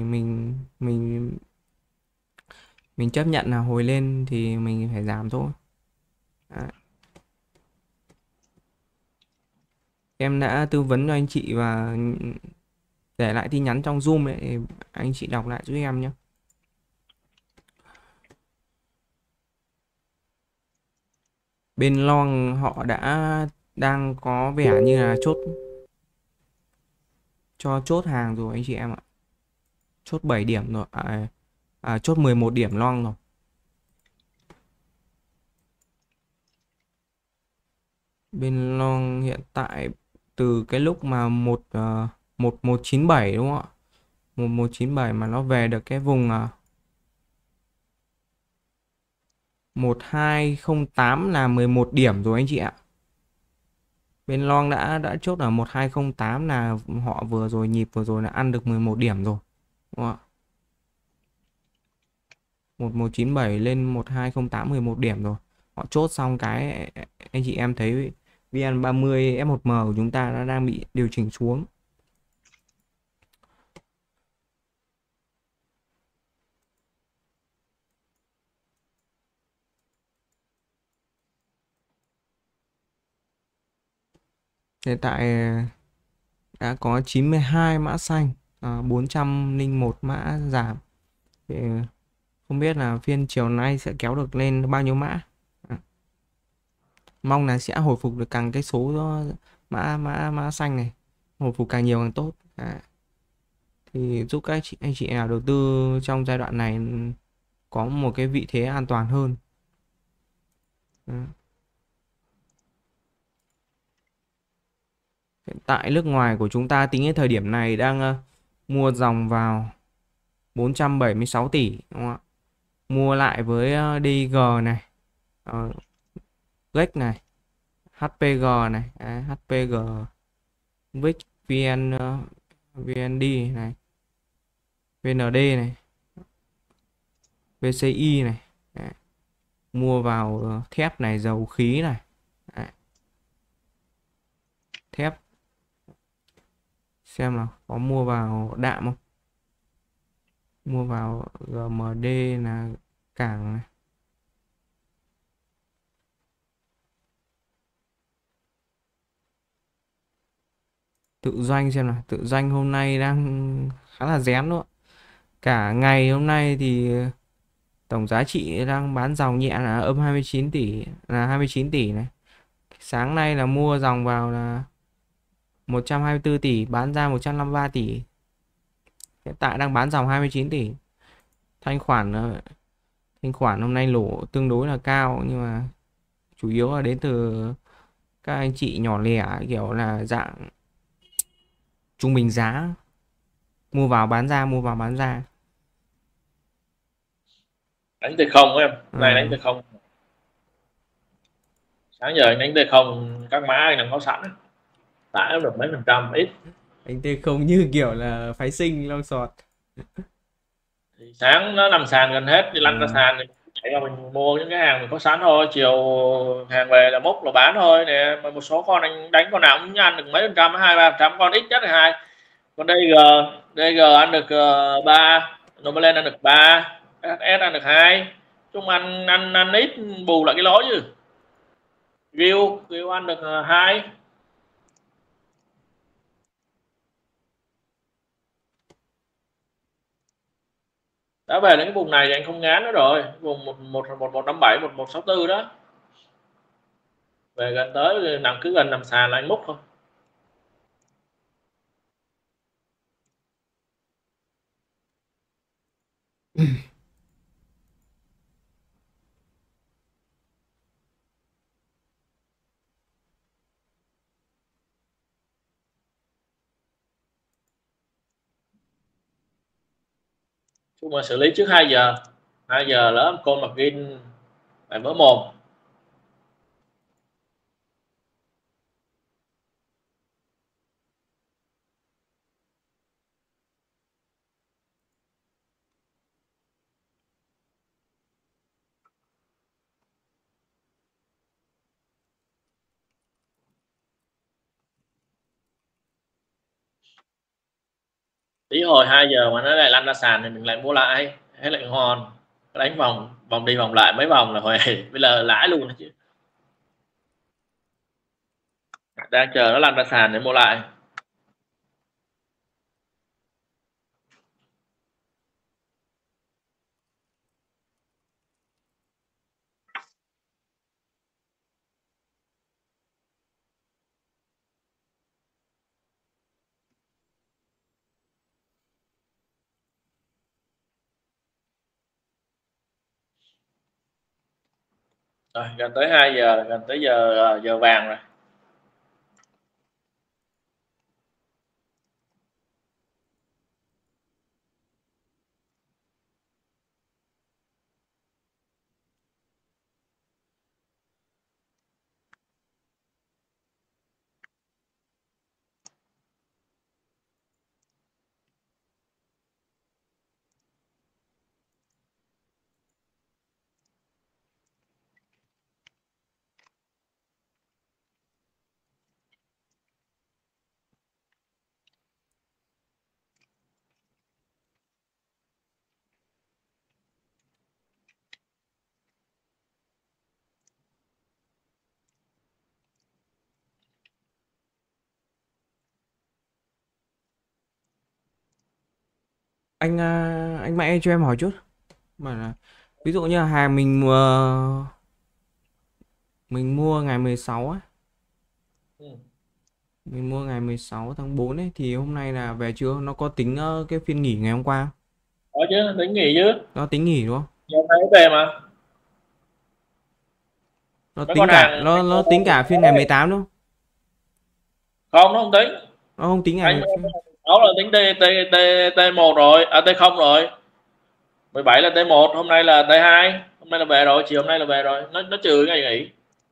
mình chấp nhận là hồi lên thì mình phải giảm thôi. Đấy. Em đã tư vấn cho anh chị và để lại tin nhắn trong Zoom ấy, anh chị đọc lại giúp em nhé. Bên long họ đang có vẻ như là chốt hàng rồi anh chị em ạ. Chốt 7 điểm rồi, chốt 11 điểm long rồi. Bên long hiện tại từ cái lúc mà 1197 đúng không ạ? 1197 mà nó về được cái vùng 1208 là 11 điểm rồi anh chị ạ. Bên long đã chốt ở 1208 là họ vừa rồi nhịp vừa rồi là ăn được 11 điểm rồi. Đúng không ạ? 1197 lên 1208 11 điểm rồi. Họ chốt xong cái anh chị em thấy VN30 F1M của chúng ta nó đang bị điều chỉnh xuống. Hiện tại đã có 92 mã xanh, 401 mã giảm. Thì không biết là phiên chiều nay sẽ kéo được lên bao nhiêu mã. À, mong là sẽ hồi phục được càng cái số mã xanh này, hồi phục càng nhiều càng tốt. Thì giúp các anh chị nào đầu tư trong giai đoạn này có một cái vị thế an toàn hơn. Đó. Hiện tại nước ngoài của chúng ta tính đến thời điểm này đang mua dòng vào 476 tỷ đúng không ạ? Mua lại với DG này, GEC này, HPG này, HPG, VIX, VND này, VND này, VCI này. Đấy. Mua vào thép này, dầu khí này. Đấy. Thép xem nào có mua vào đạm không, mua vào GMD là cảng này. Tự doanh xem nào, tự doanh hôm nay đang khá là rén luôn. Cả ngày hôm nay thì tổng giá trị đang bán dòng nhẹ là âm 29 tỷ, là 29 tỷ này. Sáng nay là mua dòng vào là 124 tỷ, bán ra 153 tỷ. Hiện tại đang bán dòng 29 tỷ. Thanh khoản thanh khoản hôm nay lỗ tương đối là cao, nhưng mà chủ yếu là đến từ các anh chị nhỏ lẻ, kiểu là dạng trung bình giá, mua vào bán ra, mua vào bán ra. Đánh từ không em, này đánh Ờ, từ không. Sáng giờ anh đánh từ không, các mã anh đang có sẵn, lãi được mấy phần trăm ít. anh tê không như kiểu là phái sinh long sọt. Thì sáng nó nằm sàn gần hết, đi lăn ra Ờ, sàn thì chạy vào mình mua những cái hàng mình có sẵn thôi, chiều hàng về là múc là bán thôi nè. Mà một số con anh đánh con nào cũng ăn được mấy phần trăm, 2-3% con, ít nhất là hai. Con DG ăn được 3, Novaland ăn được 3, SHS ăn được 2. Chung ăn ít bù lại cái lỗ chứ. Gil ăn được 2. Đã về đến cái vùng này thì anh không ngán nữa rồi, vùng 1157, 1164 đó. Về gần tới nằm cứ gần nằm sàn là anh múc thôi. Chung mà xử lý trước 2 giờ, 2 giờ lỡ con mặt gin phải mở mồm. Tí hồi 2 giờ mà nó lại lăn ra sàn thì mình lại mua lại, hết lại ngon. Đánh vòng vòng đi vòng lại mấy vòng là hồi bây giờ lãi luôn đó chứ. Đang chờ nó lăn ra sàn để mua lại. Rồi gần tới 2 giờ, gần tới giờ giờ vàng rồi. Anh Mạnh ơi, cho em hỏi chút mà là ví dụ như là hàng mình mua ngày 16 á, Ừ. mình mua ngày 16 tháng 4 ấy thì hôm nay là về chưa, nó có tính cái phiên nghỉ ngày hôm qua không? Có chứ, tính nghỉ chứ. Nó tính nghỉ đúng không? Giờ thấy về mà. Nó Mấy tính con cả hàng anh nó mua tính cả phiên ngày 18 đúng không? không, nó không tính. Nó không tính Anh ngày mua sáu là tính T1 rồi, à T0 rồi. 17 là T1, hôm nay là T2, hôm nay là về rồi, chiều hôm nay là về rồi, nó trừ ngày nghỉ.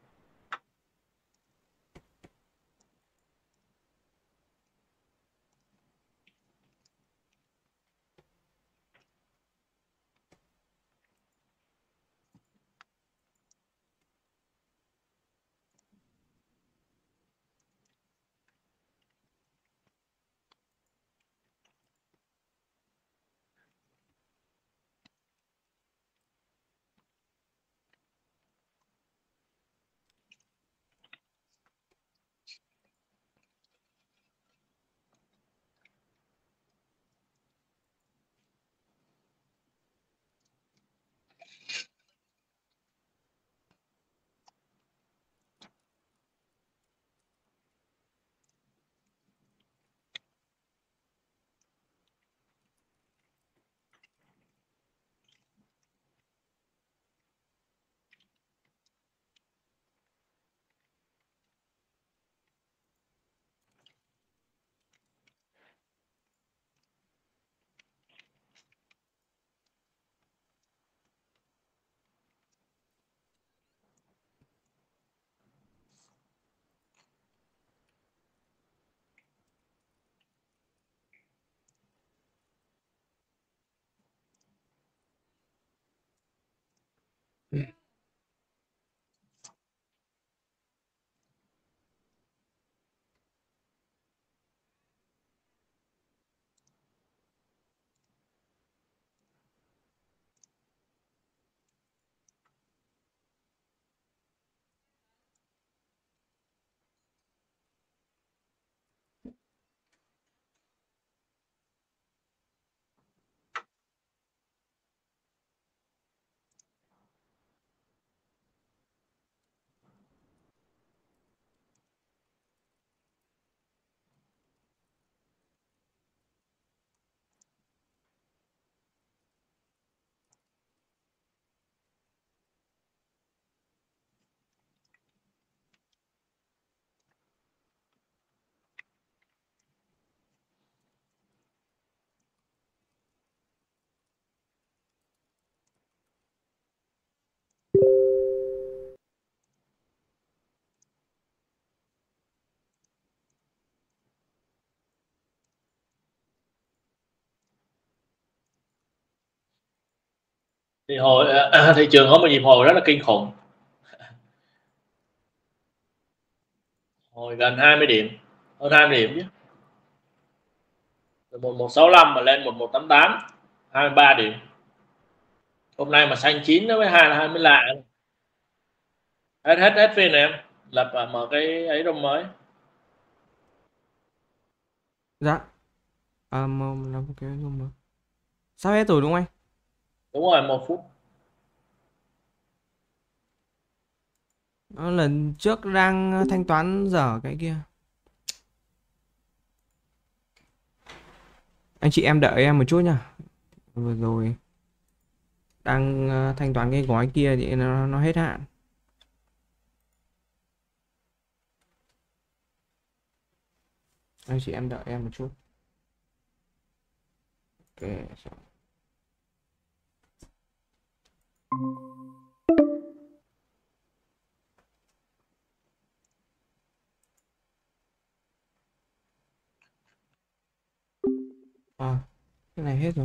Thì hồi thị trường có một nhịp hồi rất là kinh khủng, hồi gần 20 điểm, hơn 20 điểm chứ, từ 1165 mà lên 1188, 23 điểm. Hôm nay mà xanh chín nó mới hai mươi lạ. Hết phiên này em, lập mở cái ấy rung mới. Dạ. Mà làm cái nhưng mà sao hết rồi đúng không anh? Đúng rồi, 1 phút. Lần trước đang thanh toán dở cái kia. Anh chị em đợi em một chút nha. Vừa rồi đang thanh toán cái gói kia thì nó hết hạn. Anh chị em đợi em một chút. Ok. À, cái này hết rồi.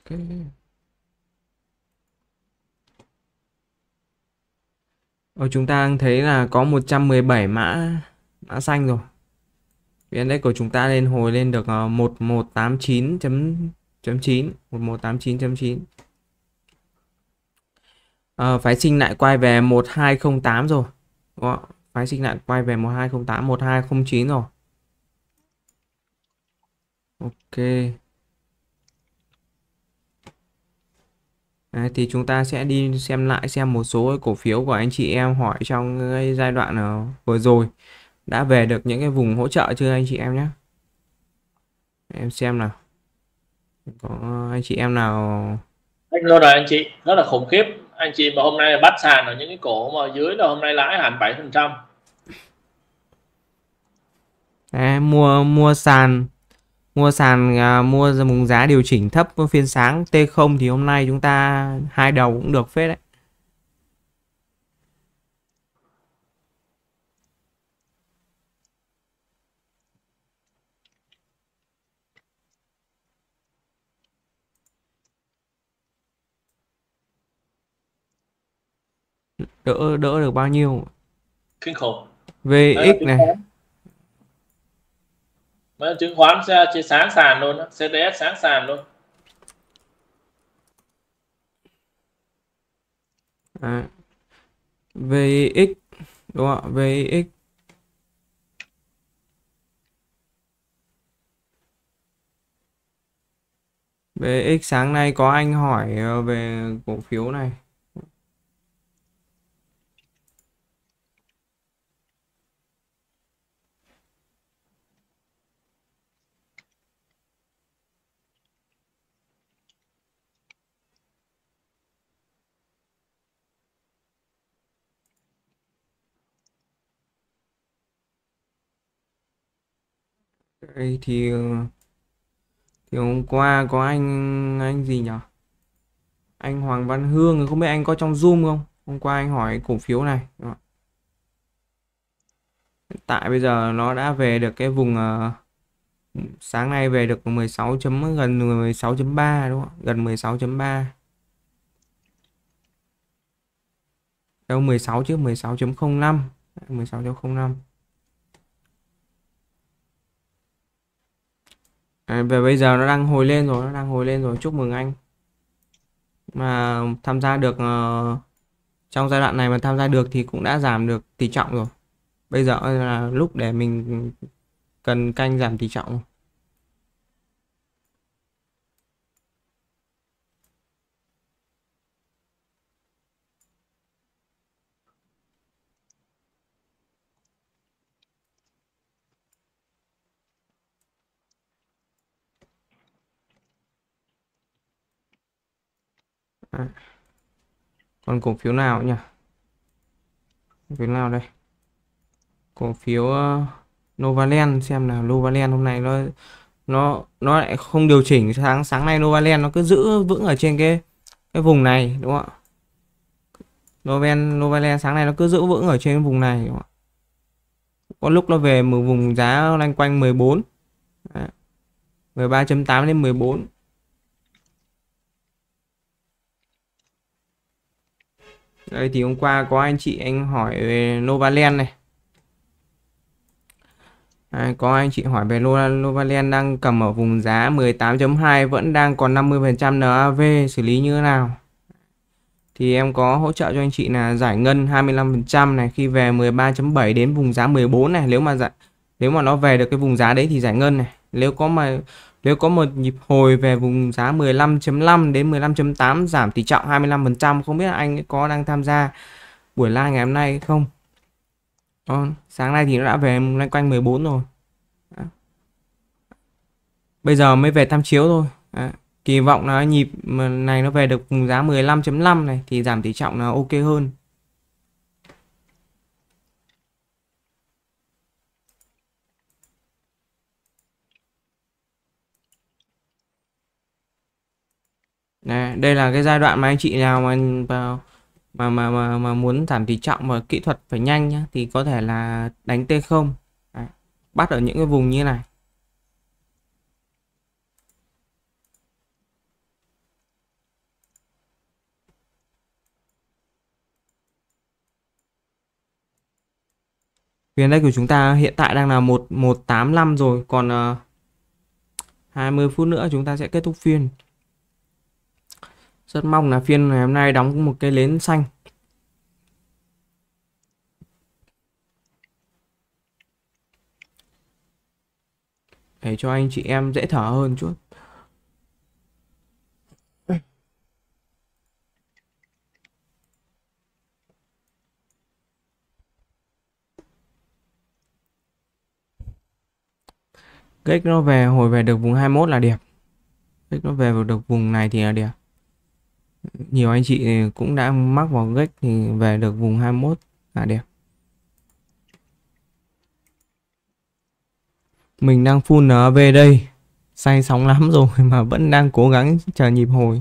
Chúng ta thấy là có 117 mã xanh rồi. VN-Index của chúng ta hồi lên được 1189.9, 1189.9. Phái sinh lại quay về 1208 rồi. Đúng không? Phái sinh lại quay về 1208, 1209 rồi. Ok. Đấy, thì chúng ta sẽ đi xem lại xem một số cổ phiếu của anh chị em hỏi trong cái giai đoạn vừa rồi đã về được những cái vùng hỗ trợ chưa anh chị em nhé. Em xem nào. Có anh chị em nào. Anh luôn rồi anh chị, rất là khủng khiếp. Anh chị mà hôm nay bắt sàn ở những cái cổ mà dưới là hôm nay lãi hẳn 7%. Đấy, mua sàn mua vùng giá điều chỉnh thấp phiên sáng T0 thì hôm nay chúng ta hai đầu cũng được phết đấy. Đỡ được bao nhiêu. Kinh khủng. VX này. Mấy chứng khoán sẽ sáng sàn luôn, CTS sáng sàn luôn. VX đúng không ạ? VX sáng nay có anh hỏi về cổ phiếu này. Đây thì hôm qua có anh gì nhỉ? Anh Hoàng Văn Hương, không biết anh có trong Zoom không? Hôm qua anh hỏi cổ phiếu này. Hiện tại bây giờ nó đã về được cái vùng sáng nay về được 16 gần 16.3 đúng không? Gần 16.3. Đâu 16 chứ 16.05. 16.05. Về bây giờ nó đang hồi lên rồi, chúc mừng anh. Mà tham gia được trong giai đoạn này mà tham gia được thì cũng đã giảm được tỷ trọng rồi. Bây giờ là lúc để mình cần canh giảm tỷ trọng. Còn cổ phiếu nào nhỉ? Cổ phiếu nào đây? Cổ phiếu Novaland, xem nào. Novaland hôm nay nó lại không điều chỉnh. Sáng nay Novaland nó cứ giữ vững ở trên cái vùng này đúng không ạ? Novaland sáng nay nó cứ giữ vững ở trên vùng này đúng không ạ? Có lúc nó về một vùng giá loanh quanh 14. Đấy. 13.8 đến 14. Đây thì hôm qua có anh chị anh hỏi về Novaland này. Có anh chị hỏi về Novaland đang cầm ở vùng giá 18.2, vẫn đang còn 50% NAV, xử lý như thế nào? Thì em có hỗ trợ cho anh chị là giải ngân 25% này, khi về 13.7 đến vùng giá 14 này, nếu mà nó về được cái vùng giá đấy thì giải ngân này. Nếu có một nhịp hồi về vùng giá 15.5 đến 15.8 giảm tỷ trọng 25%. Không biết anh có đang tham gia buổi live ngày hôm nay không? Sáng nay thì nó đã về loanh quanh 14 rồi. Bây giờ mới về tham chiếu thôi. Kỳ vọng là nhịp này nó về được vùng giá 15.5 này thì giảm tỷ trọng là ok hơn. Đây là cái giai đoạn mà anh chị nào mà muốn giảm tỷ trọng và kỹ thuật phải nhanh nhá, thì có thể là đánh T0. Bắt ở những cái vùng như này. VN-Index của chúng ta hiện tại đang là 1185 rồi, còn 20 phút nữa chúng ta sẽ kết thúc phiên. Rất mong là phiên ngày hôm nay đóng một cái nến xanh để cho anh chị em dễ thở hơn chút. Gách nó hồi về được vùng 21 là đẹp. Gách nó về được vùng này thì là đẹp. Nhiều anh chị cũng đã mắc vào gách thì về được vùng 21 là đẹp. Mình đang full NAV đây, say sóng lắm rồi mà vẫn đang cố gắng chờ nhịp hồi.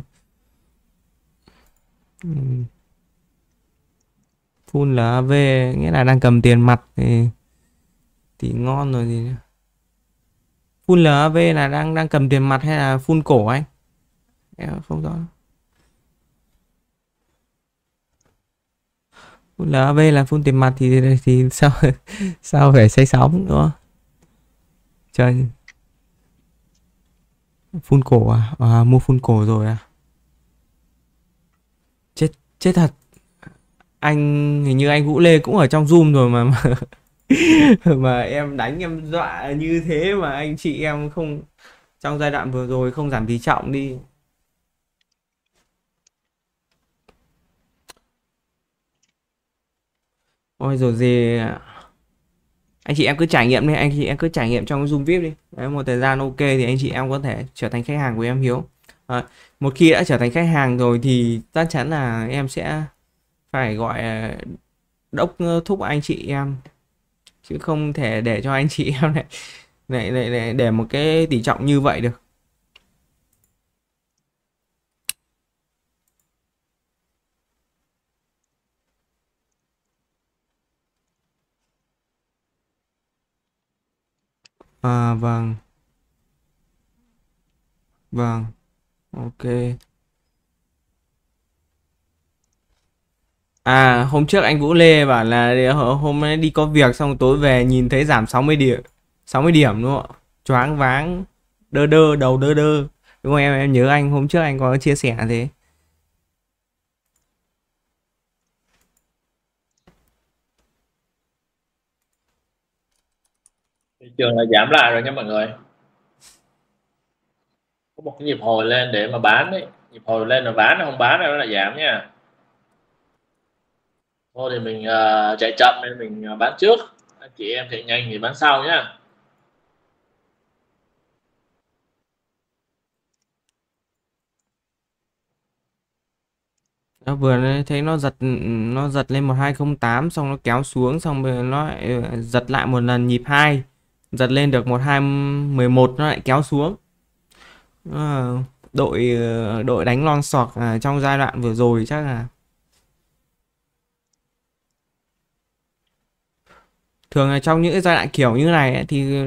Full NAV nghĩa là đang cầm tiền mặt thì ngon rồi gì nữa. Full NAV là đang cầm tiền mặt hay là full cổ anh? Em không rõ. Full NAV là full tiền mặt thì sao sao phải say sóng đúng không? Chơi full cổ à? Mua full cổ rồi à? Chết thật. Anh hình như anh Vũ Lê cũng ở trong Zoom rồi mà em đánh em dọa như thế mà anh chị em không, trong giai đoạn vừa rồi không giảm tỷ trọng đi. Ôi rồi gì, anh chị em cứ trải nghiệm đi, anh chị em cứ trải nghiệm trong cái Zoom VIP đi. Đấy, một thời gian ok thì anh chị em có thể trở thành khách hàng của em Hiếu. Một khi đã trở thành khách hàng rồi thì chắc chắn là em sẽ phải gọi đốc thúc anh chị em, chứ không thể để cho anh chị em lại để một cái tỷ trọng như vậy được. Vâng, vâng, ok. Hôm trước anh Vũ Lê bảo là hôm nay đi có việc xong tối về nhìn thấy giảm 60 điểm đúng không ạ? Choáng váng, đơ đơ, đầu đơ đơ. Đúng không em nhớ anh hôm trước anh có chia sẻ thế. Thị trường là giảm lại rồi nha mọi người, có một cái nhịp hồi lên để mà bán đấy, nhịp hồi lên là bán, không bán là nó là giảm nha. Thôi thì mình chạy chậm nên mình bán trước, anh chị em chạy nhanh thì bán sau nhá. Nó vừa thấy nó giật lên 1208 xong nó kéo xuống xong rồi nó lại giật lại một lần nhịp 2, giật lên được 1211 nó lại kéo xuống. Đội đánh long sọc trong giai đoạn vừa rồi chắc là thường là trong những cái giai đoạn kiểu như này ấy, thì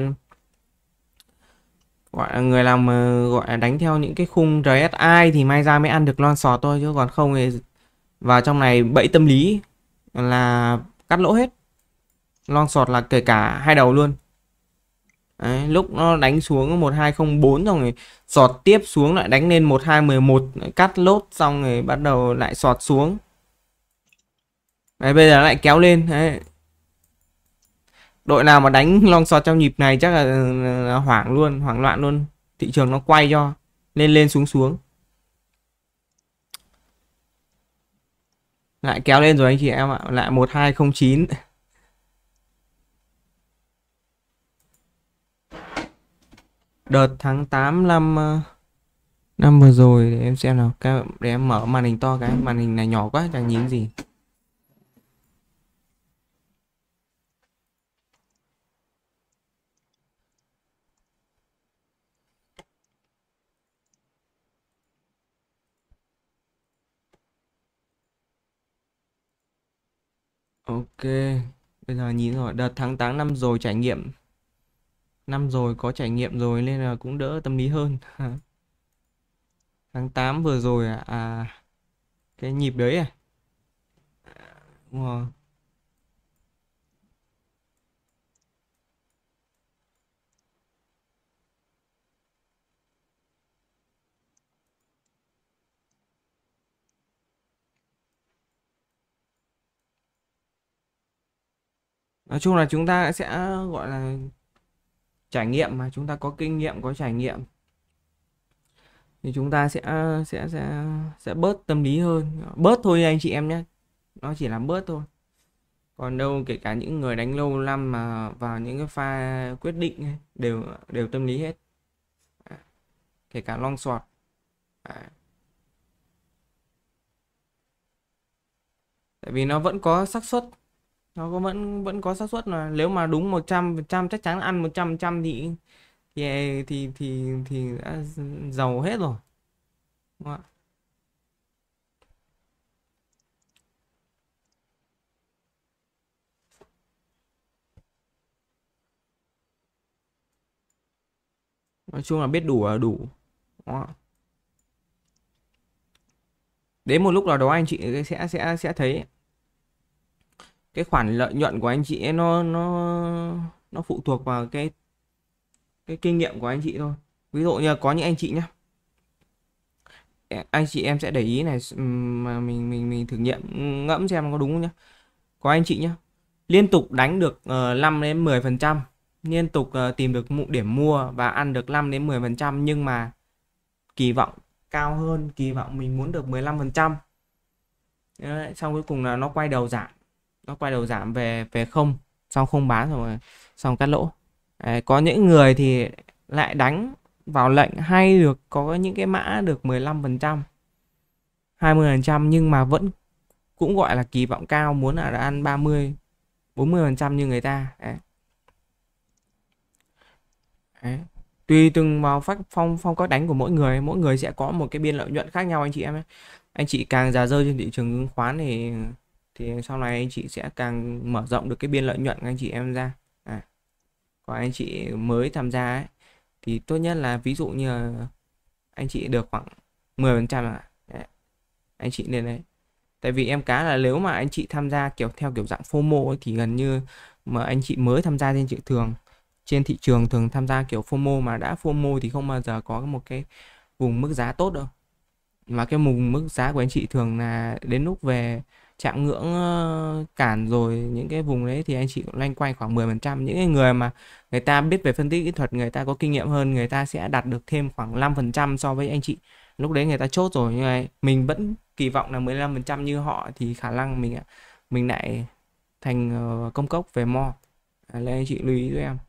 gọi là người làm gọi là đánh theo những cái khung RSI thì may ra mới ăn được lon sọt thôi, chứ còn không thì vào trong này bẫy tâm lý là cắt lỗ hết. Lon sọt là kể cả hai đầu luôn. Đấy, lúc nó đánh xuống 1204 xong rồi sọt tiếp xuống lại đánh lên 1211 cắt lốt xong rồi bắt đầu lại sọt xuống. Đấy, bây giờ lại kéo lên. Đấy, đội nào mà đánh long short trong nhịp này chắc là hoảng luôn, hoảng loạn luôn, thị trường nó quay cho lên lên xuống xuống, lại kéo lên rồi anh chị em ạ, lại 1209. Đợt tháng 8 năm vừa rồi để em xem nào, để em mở màn hình to, cái màn hình này nhỏ quá chẳng nhìn gì. Ok, bây giờ nhìn rồi, đợt tháng 8 năm rồi trải nghiệm, năm rồi có trải nghiệm rồi nên là cũng đỡ tâm lý hơn. Tháng 8 vừa rồi cái nhịp đấy đúng rồi. Nói chung là chúng ta sẽ gọi là trải nghiệm, mà chúng ta có kinh nghiệm có trải nghiệm thì chúng ta sẽ bớt tâm lý hơn, bớt thôi anh chị em nhé, nó chỉ làm bớt thôi. Còn đâu kể cả những người đánh lâu năm mà vào những cái pha quyết định ấy, đều đều tâm lý hết. À, kể cả long short. Tại vì nó vẫn có xác suất, nó có vẫn vẫn có xác suất là nếu mà đúng 100% chắc chắn ăn 100% thì đã giàu hết rồi, đúng không ạ? Nói chung là biết đủ là đủ. Đó. Đến một lúc nào đó anh chị sẽ thấy cái khoản lợi nhuận của anh chị ấy nó phụ thuộc vào cái kinh nghiệm của anh chị thôi. Ví dụ như có những anh chị nhá, anh chị em sẽ để ý này, mà mình thử nghiệm ngẫm xem có đúng không nhá. Có anh chị nhá, liên tục đánh được 5 đến 10%, liên tục tìm được điểm mua và ăn được 5 đến 10%, nhưng mà kỳ vọng cao hơn, kỳ vọng mình muốn được 15%. Đấy, xong cuối cùng là nó quay đầu giảm, nó quay đầu giảm về về không, xong không bán rồi, xong cắt lỗ. Đấy, có những người thì lại đánh vào lệnh hay được có những cái mã được 15%, 20%, nhưng mà vẫn cũng gọi là kỳ vọng cao, muốn là ăn 30, 40% như người ta. Đấy. Đấy. Tùy từng vào phong cách đánh của mỗi người sẽ có một cái biên lợi nhuận khác nhau anh chị em ấy. Anh chị càng già dơ trên thị trường chứng khoán thì sau này anh chị sẽ càng mở rộng được cái biên lợi nhuận của anh chị em ra. À. Còn anh chị mới tham gia ấy, thì tốt nhất là ví dụ như là anh chị được khoảng 10% là anh chị nên đấy. Tại vì em cá là nếu mà anh chị tham gia theo kiểu dạng FOMO ấy, thì gần như mà anh chị mới tham gia trên thị trường thường tham gia kiểu FOMO, mà đã FOMO thì không bao giờ có một cái vùng mức giá tốt đâu. Mà cái vùng mức giá của anh chị thường là đến lúc về chạm ngưỡng cản rồi, những cái vùng đấy thì anh chị cũng loanh quanh khoảng 10%. Những cái người mà người ta biết về phân tích kỹ thuật, người ta có kinh nghiệm hơn, người ta sẽ đạt được thêm khoảng 5% so với anh chị. Lúc đấy người ta chốt rồi, nhưng mà mình vẫn kỳ vọng là 15% như họ thì khả năng mình lại thành công cốc về mo. Nên anh chị lưu ý với em.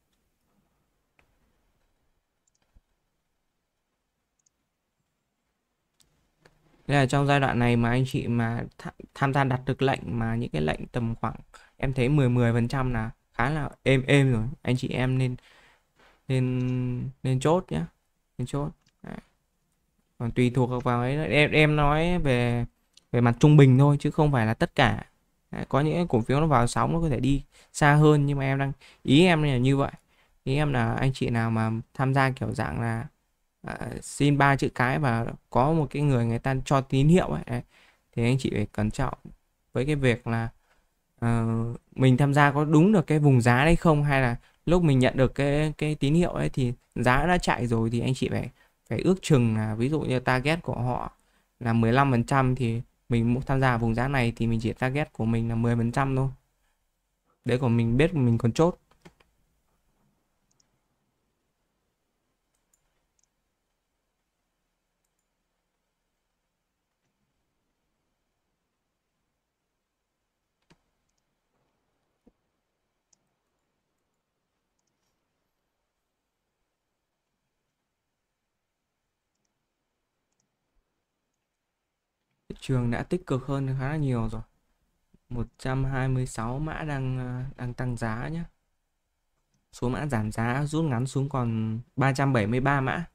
Thế là trong giai đoạn này mà anh chị mà tham gia đặt được lệnh, mà những cái lệnh tầm khoảng em thấy 10% là khá là êm êm rồi. Anh chị em nên nên chốt nhé, nên chốt. Đấy. Còn tùy thuộc vào ấy, em nói về về mặt trung bình thôi chứ không phải là tất cả. Đấy. Có những cái cổ phiếu nó vào sóng nó có thể đi xa hơn, nhưng mà ý em là như vậy. Ý em là anh chị nào mà tham gia kiểu dạng là xin 3 chữ cái và có một cái người ta cho tín hiệu ấy, đấy, thì anh chị phải cẩn trọng với cái việc là mình tham gia có đúng được cái vùng giá đấy không, hay là lúc mình nhận được cái tín hiệu ấy thì giá đã chạy rồi, thì anh chị phải phải ước chừng là ví dụ như target của họ là 15%, thì mình muốn tham gia vùng giá này thì mình chỉ target của mình là 10% thôi. Đấy, còn mình biết mình còn chốt. Thị trường đã tích cực hơn khá là nhiều rồi. 126 mã đang tăng giá nhé. Số mã giảm giá rút ngắn xuống còn 373 mã.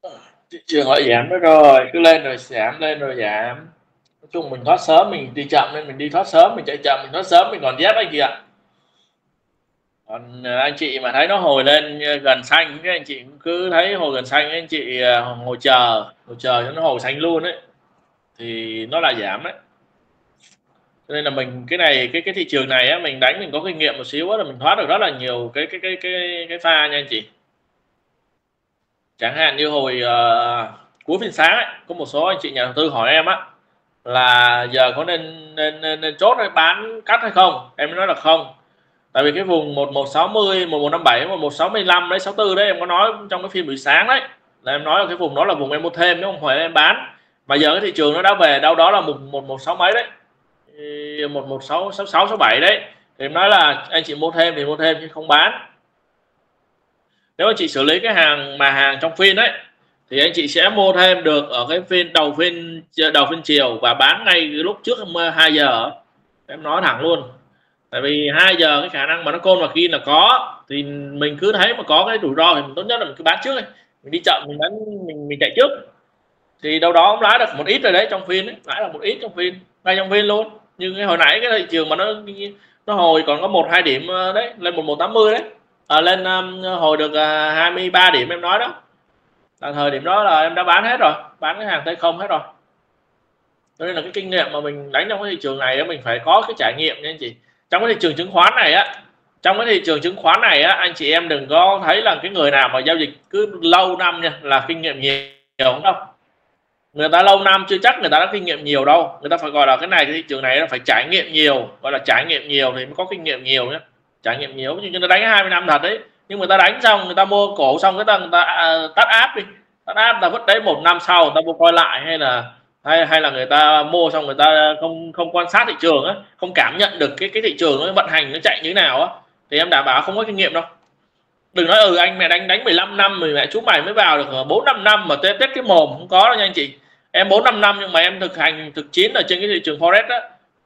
Thị trường lại giảm nữa rồi, cứ lên rồi giảm, lên rồi giảm. Nói chung mình thoát sớm, mình đi chậm nên mình đi thoát sớm, mình chạy chậm mình thoát sớm, mình còn dép anh chị ạ. Còn anh chị mà thấy nó hồi lên gần xanh, các anh chị cứ thấy hồi gần xanh anh chị ngồi chờ cho nó hồi xanh luôn đấy, thì nó là giảm đấy. Cho nên là mình cái này cái thị trường này á, mình đánh mình có kinh nghiệm một xíu á, là mình thoát được rất là nhiều cái pha nha anh chị. Chẳng hạn như hồi cuối phiên sáng ấy, có một số anh chị nhà đầu tư hỏi em á là giờ có nên chốt hay bán cắt hay không, em nói là không. Tại vì cái vùng 1160, 1157, 1165 đấy, 64 đấy, em có nói trong cái phiên buổi sáng đấy, là em nói là cái vùng đó là vùng em mua thêm chứ không phải em bán. Mà giờ cái thị trường nó đã về đâu đó là 116 mấy đấy, 116, 66, 67 đấy, thì em nói là anh chị mua thêm thì mua thêm chứ không bán. Nếu anh chị xử lý cái hàng trong phiên đấy thì anh chị sẽ mua thêm được ở cái phiên đầu phiên chiều và bán ngay lúc trước 2 giờ. Em nói thẳng luôn, tại vì 2 giờ cái khả năng mà nó côn vào kia là có, thì mình cứ thấy mà có cái rủi ro thì mình tốt nhất là mình cứ bán trước đi, mình đi chậm mình bán, mình chạy trước thì đâu đó cũng lãi được một ít rồi đấy, trong phiên ấy, lãi là một ít trong phiên, ngay trong phiên luôn. Nhưng cái hồi nãy cái thị trường mà nó hồi còn có 1-2 điểm đấy, lên 1180 đấy, lên hồi được 23 điểm em nói đó, là thời điểm đó là em đã bán hết rồi, bán cái hàng tay không hết rồi. Cho nên là cái kinh nghiệm mà mình đánh trong cái thị trường này mình phải có cái trải nghiệm nha anh chị. Trong cái thị trường chứng khoán này á, anh chị em đừng có thấy là cái người nào mà giao dịch cứ lâu năm nha là kinh nghiệm nhiều không đâu. Người ta lâu năm chưa chắc người ta đã kinh nghiệm nhiều đâu, người ta phải gọi là cái thị trường này nó phải trải nghiệm nhiều, gọi là trải nghiệm nhiều thì mới có kinh nghiệm nhiều nhé. Trải nghiệm nhiều như nó đánh 20 năm thật đấy, nhưng người ta đánh xong người ta mua cổ xong người ta tắt app đi, tắt app ta vứt đấy, 1 năm sau người ta vô coi lại, hay là người ta mua xong người ta không quan sát thị trường á, không cảm nhận được cái thị trường nó vận hành nó chạy như thế nào á, thì em đảm bảo không có kinh nghiệm đâu. Đừng nói anh mẹ đánh 15 năm rồi mẹ chú mày mới vào được 4-5 năm mà tết cái mồm, không có đâu nha anh chị. Em 4-5 năm nhưng mà em thực chiến ở trên cái thị trường forex á,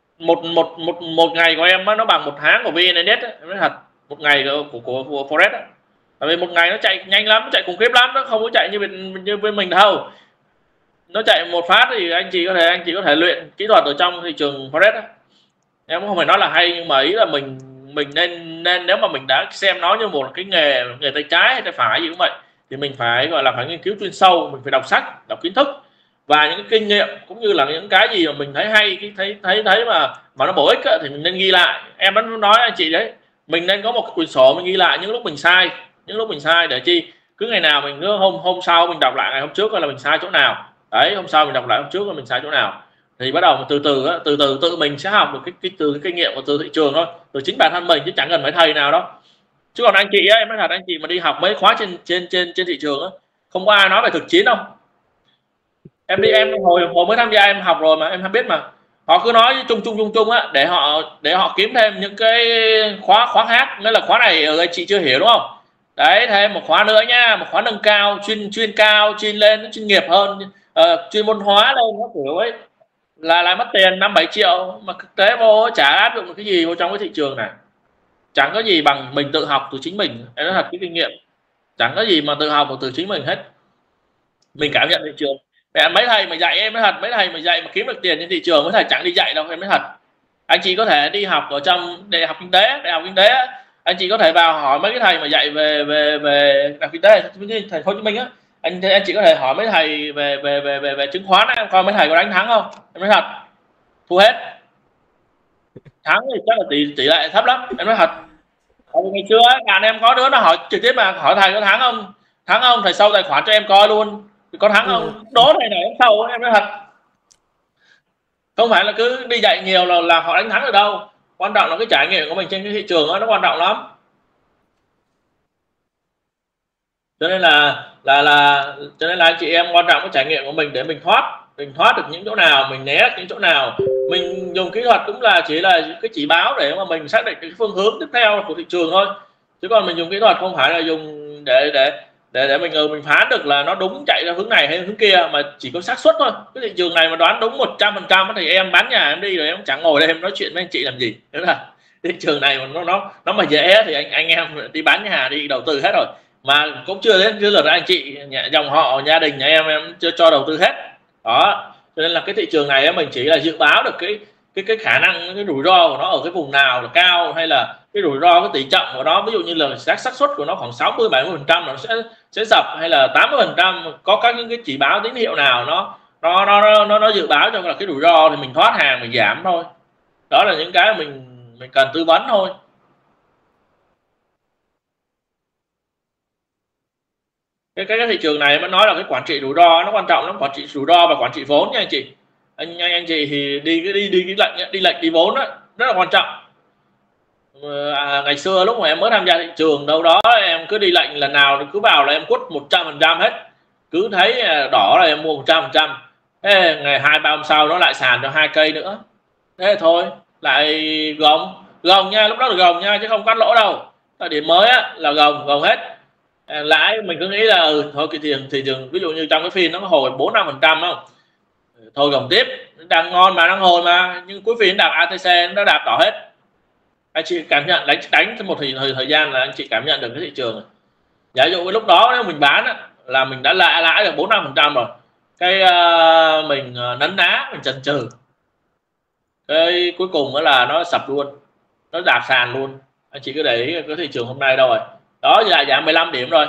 một ngày của em á, nó bằng 1 tháng của VN Index á, em nói thật, một ngày của forex á. Tại vì một ngày nó chạy nhanh lắm, nó chạy khủng khiếp lắm, nó không có chạy như bên mình đâu. Nó chạy một phát thì anh chị có thể luyện kỹ thuật ở trong thị trường forex á. Em cũng không phải nói là hay, nhưng mà ý là mình nên nếu mà mình đã xem nó như một cái nghề tay trái hay tay phải gì cũng vậy, thì mình phải gọi là phải nghiên cứu chuyên sâu, mình phải đọc sách, đọc kiến thức và những cái kinh nghiệm, cũng như là những cái gì mà mình thấy hay, thấy mà nó bổ ích á, thì mình nên ghi lại. Em đã nói anh chị đấy, mình nên có một cái quyển sổ mình ghi lại những lúc mình sai, để chi cứ ngày nào mình cứ hôm sau mình đọc lại ngày hôm trước là mình sai chỗ nào đấy, hôm sau mình đọc lại hôm trước là mình sai chỗ nào, thì bắt đầu từ từ tự mình sẽ học được từ cái kinh nghiệm của từ thị trường thôi, từ chính bản thân mình, chứ chẳng cần phải thầy nào đâu. Chứ còn anh chị á, em nói thật, anh chị mà đi học mấy khóa trên thị trường á, không có ai nói về thực chiến đâu. Em hồi mới tham gia em học rồi mà em biết mà, họ cứ nói chung á, để họ kiếm thêm những cái khóa khác, nên là khóa này anh chị chưa hiểu đúng không, đấy, thêm một khóa nữa nha, một khóa nâng cao, chuyên lên, chuyên nghiệp hơn, chuyên môn hóa lên, nó kiểu ấy, là lại mất tiền 5-7 triệu mà thực tế vô chả áp dụng được cái gì vô trong cái thị trường này. Chẳng có gì bằng mình tự học từ chính mình, em nói thật, cái kinh nghiệm chẳng có gì mà tự học từ chính mình hết. Mình cảm nhận thị trường. Mẹ mấy thầy mà dạy, em nói thật, mấy thầy mà dạy mà kiếm được tiền trên thị trường, mấy thầy chẳng đi dạy đâu, em nói thật. Anh chị có thể đi học ở trong đại học kinh tế, anh chị có thể vào hỏi mấy cái thầy mà dạy về đại học kinh tế thành phố Hồ Chí Minh á, anh chị có thể hỏi mấy thầy về chứng khoán á, coi mấy thầy có đánh thắng không. Em nói thật, thua hết. Thắng thì chắc là tỷ lệ thấp lắm, em nói thật. Ngày xưa ấy, bạn em có đứa nó hỏi trực tiếp mà hỏi thầy có thắng không, thầy sâu tài khoản cho em coi luôn, có thắng không, đố thầy này em sâu, em nói thật. Không phải là cứ đi dạy nhiều là họ đánh thắng được đâu, quan trọng là cái trải nghiệm của mình trên cái thị trường đó, nó quan trọng lắm. Cho nên là anh chị em quan trọng cái trải nghiệm của mình để mình thoát được những chỗ nào, mình né những chỗ nào. Mình dùng kỹ thuật cũng là chỉ là cái chỉ báo để mà mình xác định cái phương hướng tiếp theo của thị trường thôi, chứ còn mình dùng kỹ thuật không phải là dùng để mình phán được là nó đúng chạy ra hướng này hay hướng kia, mà chỉ có xác suất thôi. Cái thị trường này mà đoán đúng 100% thì em bán nhà em đi rồi, em chẳng ngồi đây em nói chuyện với anh chị làm gì. Thế là thị trường này mà nó mà dễ thì anh em đi bán nhà, đi đầu tư hết rồi. mà cũng chưa lượt anh chị dòng họ gia đình nhà em chưa cho đầu tư hết đó. Cho nên là cái thị trường này mình chỉ là dự báo được cái khả năng, cái rủi ro của nó ở cái vùng nào là cao, hay là cái rủi ro, cái tỷ trọng của nó, ví dụ như là xác suất của nó khoảng 60-70% nó sẽ sập, hay là 80%, có các những cái chỉ báo tín hiệu nào nó dự báo cho là cái rủi ro thì mình thoát hàng, mình giảm thôi. Đó là những cái mình cần tư vấn thôi. Cái thị trường này mới nói là cái quản trị rủi ro nó quan trọng lắm, quản trị rủi ro và quản trị vốn nha anh chị. Anh chị thì đi lệnh đi vốn đó rất là quan trọng. Ngày xưa lúc mà em mới tham gia thị trường đâu đó, em cứ đi lệnh lần nào cứ vào là em quất 100% hết, cứ thấy đỏ là em mua 100%. Thế ngày 2-3 hôm sau nó lại sàn cho 2 cây nữa, thế thôi lại gồng gồng nha, lúc đó là gồng nha chứ không cắt lỗ đâu. Thời điểm mới á là gồng gồng hết. Lãi mình cứ nghĩ là thôi cái thị trường ví dụ như trong cái phiên nó hồi 4-5% không, thôi gồng tiếp, đang ngon mà, đang hồi mà, nhưng cuối phiên đạp ATC nó đạp đỏ hết. Anh chị cảm nhận đánh một thời gian là anh chị cảm nhận được cái thị trường. Giả dụ lúc đó nếu mình bán á, là mình đã lãi được 4-5% rồi, cái mình nấn ná, mình chần chừ, cái cuối cùng đó là nó sập luôn, nó đạp sàn luôn. Anh chị cứ để ý cái thị trường hôm nay đâu rồi, đó lại giảm 15 điểm rồi.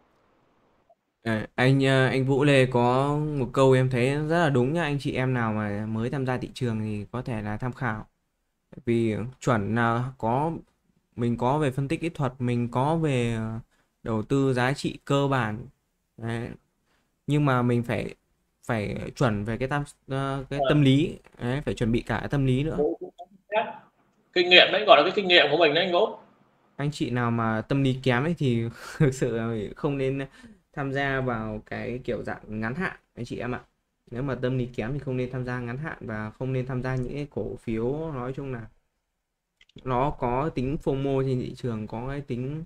Anh Vũ Lê có một câu em thấy rất là đúng nha, anh chị em nào mà mới tham gia thị trường thì có thể là tham khảo. Vì chuẩn là mình có về phân tích kỹ thuật, mình có về đầu tư giá trị cơ bản. Đấy. Nhưng mà mình phải phải chuẩn về cái tâm lý. Đấy, phải chuẩn bị cả tâm lý nữa. Kinh nghiệm đấy, gọi là cái kinh nghiệm của mình đấy anh Vũ. Anh chị nào mà tâm lý kém ấy thì thực sự là không nên tham gia vào cái kiểu dạng ngắn hạn anh chị em ạ. Nếu mà tâm lý kém thì không nên tham gia ngắn hạn, và không nên tham gia những cái cổ phiếu nói chung là nó có tính FOMO trên thị trường, có cái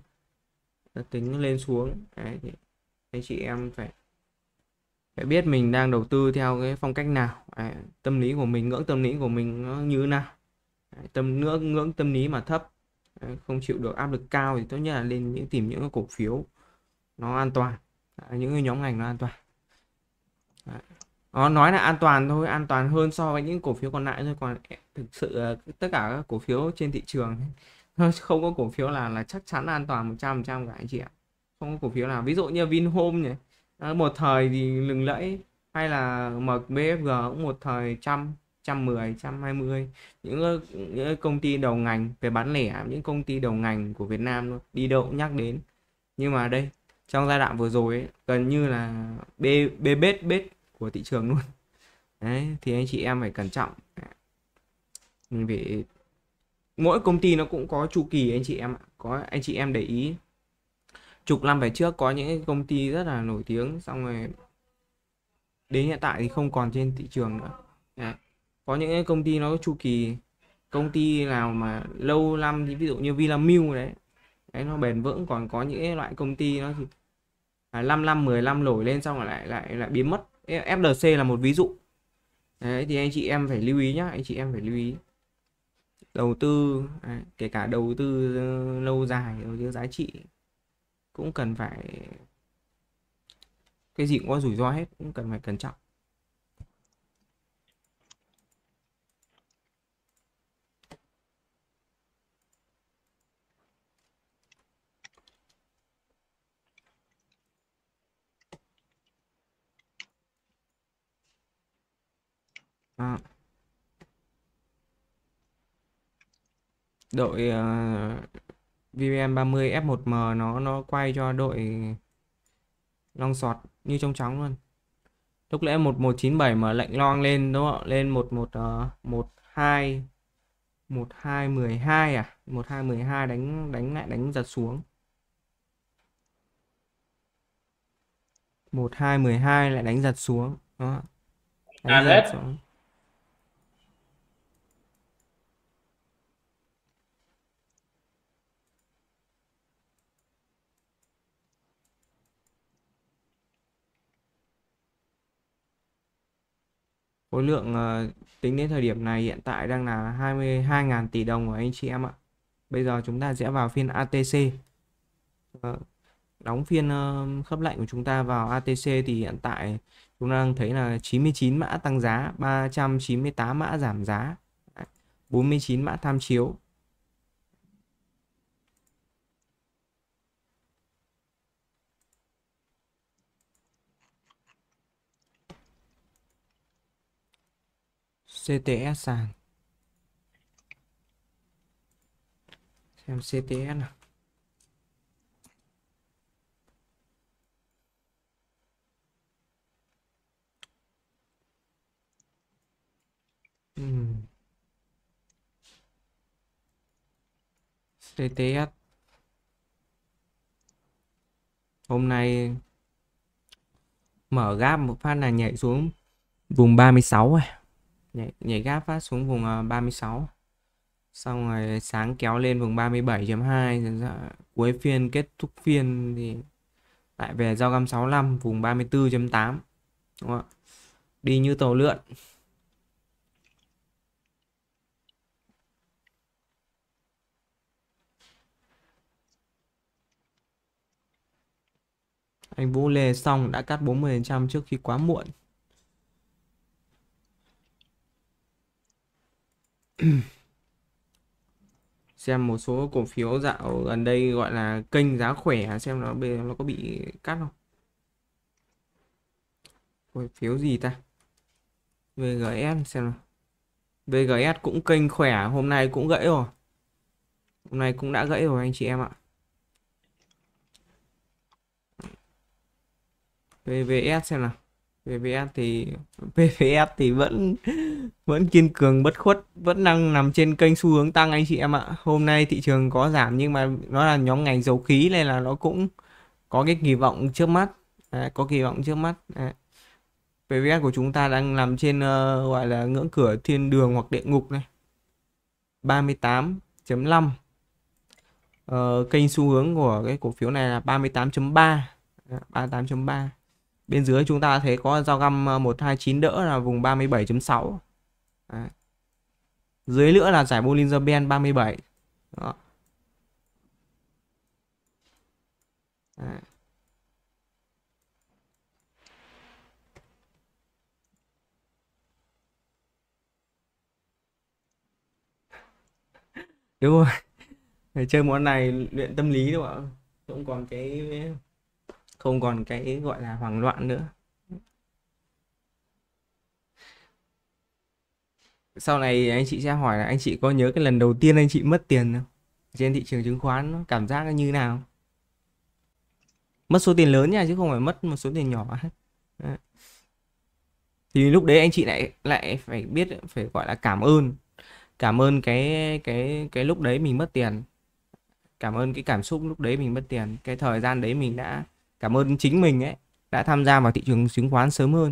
tính lên xuống. Đấy, thì anh chị em phải phải biết mình đang đầu tư theo cái phong cách nào. Đấy, tâm lý của mình, ngưỡng tâm lý của mình nó như thế nào. Đấy, ngưỡng tâm lý mà thấp, không chịu được áp lực cao thì tốt nhất là lên tìm những cái cổ phiếu nó an toàn. Những cái nhóm ngành nó an toàn. Đấy. Nó nói là an toàn thôi, an toàn hơn so với những cổ phiếu còn lại thôi, còn thực sự tất cả các cổ phiếu trên thị trường không có cổ phiếu là chắc chắn an toàn 100% cả anh chị ạ. Không có cổ phiếu nào, ví dụ như Vinhome này, một thời thì lừng lẫy, hay là MBFG cũng một thời 110, 120, những công ty đầu ngành về bán lẻ, những công ty đầu ngành của Việt Nam luôn, đi đâu cũng nhắc đến. Nhưng mà đây, trong giai đoạn vừa rồi ấy, gần như là bê bết của thị trường luôn. Đấy, thì anh chị em phải cẩn trọng. Mình phải, mỗi công ty nó cũng có chu kỳ anh chị em ạ. Có anh chị em để ý, chục năm về trước có những công ty rất là nổi tiếng, xong rồi đến hiện tại thì không còn trên thị trường nữa. Đấy. Có những cái công ty nó có chu kỳ, công ty nào mà lâu năm thì ví dụ như Vinamilk đấy, nó bền vững. Còn có những cái loại công ty nó thì 5 năm 10 năm nổi lên xong rồi lại biến mất. FLC là một ví dụ. Đấy, thì anh chị em phải lưu ý nhá, anh chị em phải lưu ý đầu tư. Đấy, kể cả đầu tư lâu dài, đầu tư giá trị cũng cần phải, cái gì cũng có rủi ro hết, cũng cần phải cẩn trọng. À, đội VN30 F1M nó quay cho đội long sọt như trong chóng luôn. Lúc nãy 1197 mở lệnh long lên đúng không? Lên 12 1212 à? 1212 đánh giật xuống. 1212 lại đánh giật xuống. Đó. Đánh giật Hết xuống. Khối lượng tính đến thời điểm này hiện tại đang là 22.000 tỷ đồng của anh chị em ạ. Bây giờ chúng ta sẽ vào phiên ATC. đóng phiên khớp lệnh của chúng ta vào ATC thì hiện tại chúng ta đang thấy là 99 mã tăng giá, 398 mã giảm giá, 49 mã tham chiếu. CTS sàn, xem CTS nào. CTS hôm nay mở gap một phát là nhảy xuống vùng 36 này. Nhảy gap phát xuống vùng 36. Xong rồi sáng kéo lên vùng 37.2, cuối phiên kết thúc phiên thì lại về giao găm 65 vùng 34.8. Đúng không? Đi như tàu lượn. Anh Vũ Lê xong đã cắt 40% trước khi quá muộn. Xem một số cổ phiếu dạo gần đây gọi là kênh giá khỏe, xem nó bây giờ nó có bị cắt không. Cổ phiếu gì ta? VGS xem nào. VGS cũng kênh khỏe, hôm nay cũng gãy rồi. Hôm nay cũng đã gãy rồi anh chị em ạ. VVS xem nào. VVS thì vẫn vẫn kiên cường bất khuất, vẫn đang nằm trên kênh xu hướng tăng anh chị em ạ. Hôm nay thị trường có giảm nhưng mà nó là nhóm ngành dầu khí nên là nó cũng có cái kỳ vọng trước mắt. Đấy, có kỳ vọng trước mắt. Đấy. VVS của chúng ta đang nằm trên gọi là ngưỡng cửa thiên đường hoặc địa ngục này, 38.5. Kênh xu hướng của cái cổ phiếu này là 38.3. 38.3. Bên dưới chúng ta thấy có giao găm 129 đỡ là vùng 37.6. Đấy. Dưới nữa là giải Bollinger Band 37. Đó. Đấy. Đúng rồi. Để chơi món này luyện tâm lý đúng không ạ? Không còn cái gọi là hoảng loạn nữa. Sau này anh chị sẽ hỏi là anh chị có nhớ cái lần đầu tiên anh chị mất tiền không? Trên thị trường chứng khoán nó cảm giác nó như nào? Mất số tiền lớn nha chứ không phải mất một số tiền nhỏ. Đấy. Thì lúc đấy anh chị lại lại phải biết, phải gọi là cảm ơn cái lúc đấy mình mất tiền, cảm ơn cái cảm xúc lúc đấy mình mất tiền, cái thời gian đấy mình đã cảm ơn chính mình ấy, đã tham gia vào thị trường chứng khoán sớm hơn.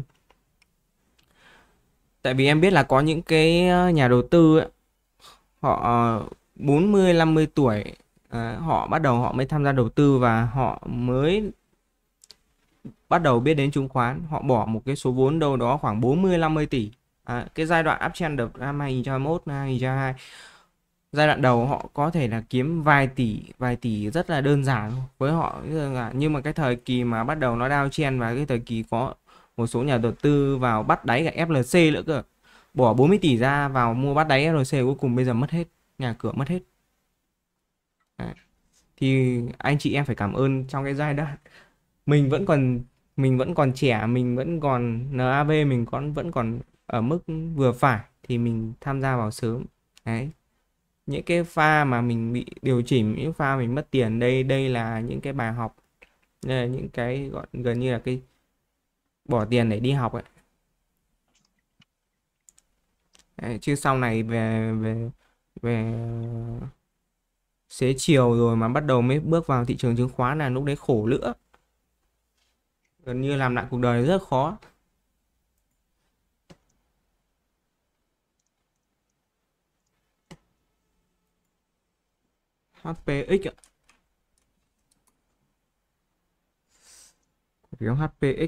Tại vì em biết là có những cái nhà đầu tư ấy, họ 40 50 tuổi họ bắt đầu họ mới tham gia đầu tư và họ mới bắt đầu biết đến chứng khoán, họ bỏ một cái số vốn đâu đó khoảng 40 50 tỷ. Cái giai đoạn uptrend được năm 2021 2022, giai đoạn đầu họ có thể là kiếm vài tỷ rất là đơn giản với họ, nhưng mà cái thời kỳ mà bắt đầu nó downtrend và cái thời kỳ có một số nhà đầu tư vào bắt đáy cả FLC nữa cơ, bỏ 40 tỷ ra vào mua bắt đáy FLC, cuối cùng bây giờ mất hết, nhà cửa mất hết. Đấy. Thì anh chị em phải cảm ơn trong cái giai đoạn mình vẫn còn trẻ, mình vẫn còn NAV, mình vẫn còn ở mức vừa phải thì mình tham gia vào sớm. Đấy. Những cái pha mà mình bị điều chỉnh, những pha mình mất tiền, đây là những cái bài học, đây là những cái gọi gần như là cái bỏ tiền để đi học ấy. Đấy, chứ sau này về xế chiều rồi mà bắt đầu mới bước vào thị trường chứng khoán là lúc đấy khổ nữa, gần như làm lại cuộc đời rất khó. HPX ạ. Cổ phiếu HPX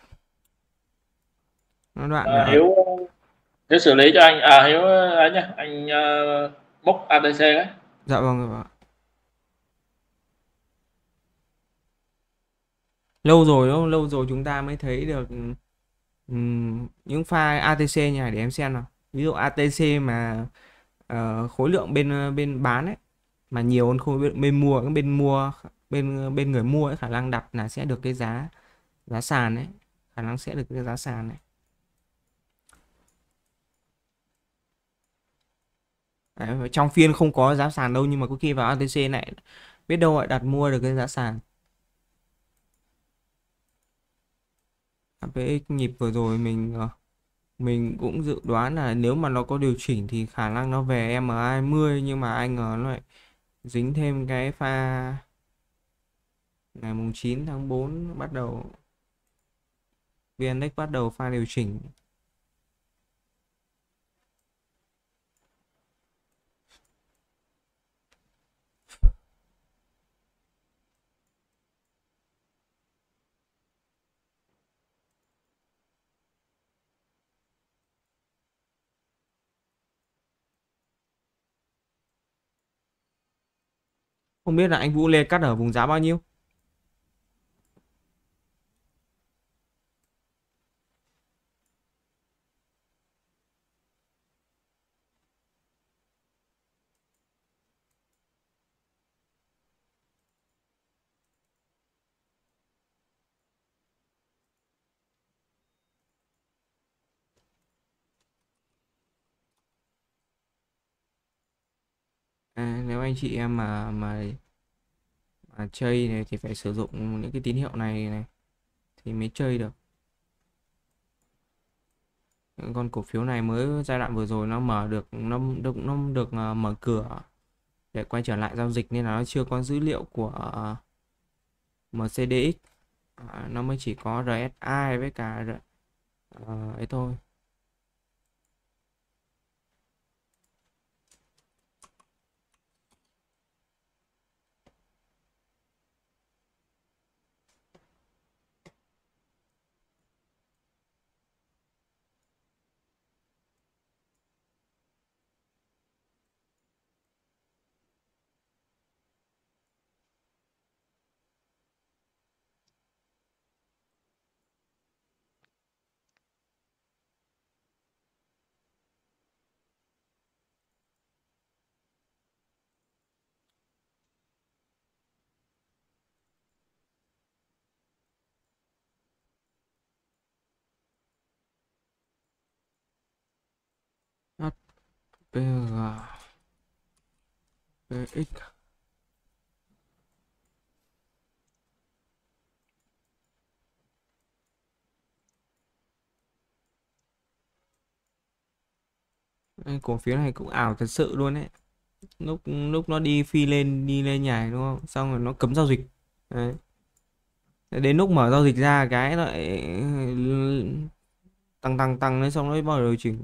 nó đoạn Hiếu Hiếu xử lý cho anh Hiếu ấy nhá, anh bốc ATC đấy. dạ vâng ạ. Lâu rồi đúng không? Lâu rồi chúng ta mới thấy được những pha ATC này để em xem nào. Ví dụ ATC mà khối lượng bên bán ấy mà nhiều hơn khối bên mua, cái bên mua bên người mua ấy khả năng đặt là sẽ được cái giá giá sàn ấy, khả năng sẽ được cái giá sàn này. Đấy, trong phiên không có giá sàn đâu nhưng mà có khi vào ATC này biết đâu lại đặt mua được cái giá sàn. APX nhịp vừa rồi mình cũng dự đoán là nếu mà nó có điều chỉnh thì khả năng nó về MA20, nhưng mà anh ngờ nó lại dính thêm cái pha ngày mùng 9 tháng 4 bắt đầu VN-Index bắt đầu pha điều chỉnh. Không biết là anh Vũ Lê cắt ở vùng giá bao nhiêu? Nếu anh chị em mà chơi này thì phải sử dụng những cái tín hiệu này thì mới chơi được. Những con cổ phiếu này mới giai đoạn vừa rồi nó mở được nó được mở cửa để quay trở lại giao dịch nên là nó chưa có dữ liệu của MCDX. Nó mới chỉ có RSI với cả ấy thôi. HPG PX. Cổ phiếu này cũng ảo thật sự luôn đấy. Lúc lúc nó đi lên nhảy đúng không, xong rồi nó cấm giao dịch. Đấy. Đến lúc mở giao dịch ra cái lại tăng tăng tăng lên xong nó bắt đầu điều chỉnh.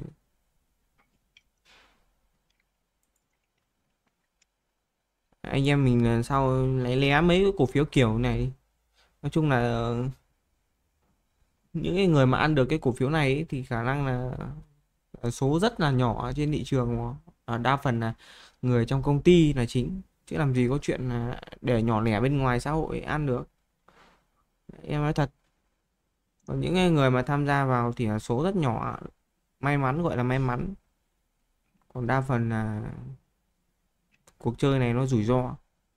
Anh em mình lần sau lấy lé mấy cái cổ phiếu kiểu này. Nói chung là những cái người mà ăn được cái cổ phiếu này ấy, thì khả năng là số rất là nhỏ trên thị trường mà. Đa phần là người trong công ty là chính, chứ làm gì có chuyện là để nhỏ lẻ bên ngoài xã hội ăn được. Em nói thật, còn những cái người mà tham gia vào thì là số rất nhỏ, may mắn gọi là may mắn, còn đa phần là cuộc chơi này nó rủi ro.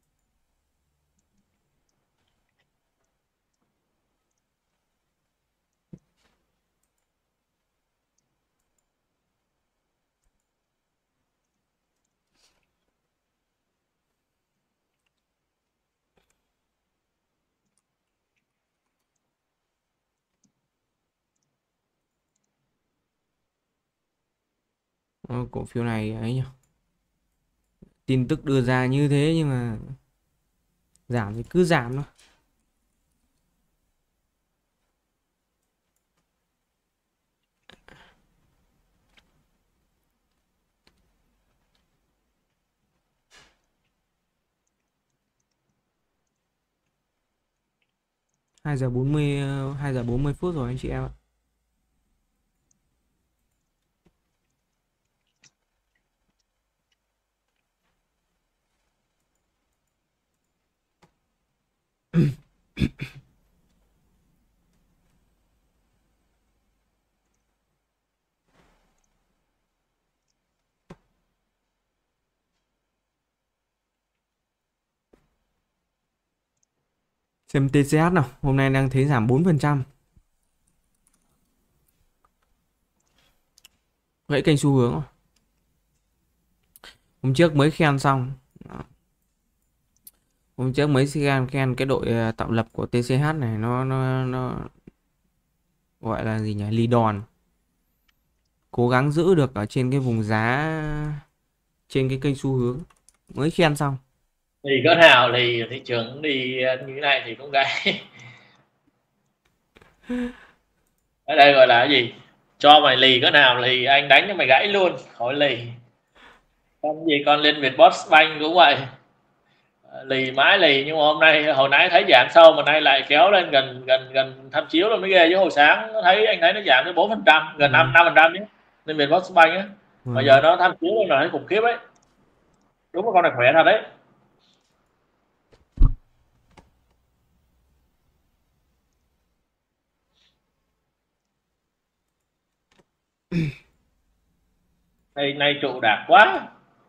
Cổ phiếu này ấy nhỉ, tin tức đưa ra như thế nhưng mà giảm thì cứ giảm thôi. 2 giờ 40, 2 giờ 40 phút rồi anh chị em ạ. Xem TCH nào, hôm nay đang thấy giảm 4%. Gãy kênh xu hướng rồi. Hôm trước mới khen xong. Đó. Hôm trước mới khen cái đội tạo lập của TCH này, nó gọi là gì nhỉ, ly đòn, cố gắng giữ được ở trên cái vùng giá, trên cái kênh xu hướng, mới khen xong. Thì cỡ nào thì thị trường đi như thế này thì cũng gãy. Ở đây gọi là cái gì, cho mày lì cỡ nào thì anh đánh cho mày gãy luôn, khỏi lì. Con gì con lên Vietcombank cũng vậy, lì mãi lì, nhưng mà hôm nay hồi nãy thấy giảm sâu mà nay lại kéo lên gần gần gần tham chiếu rồi mới ghê, chứ hồi sáng nó thấy anh thấy nó giảm tới 4%, gần 5% nhé, nên Vietcombank á. Bây giờ nó tham chiếu lên là thấy khủng khiếp ấy, đúng là con này khỏe thật đấy. Nay trụ đạt quá.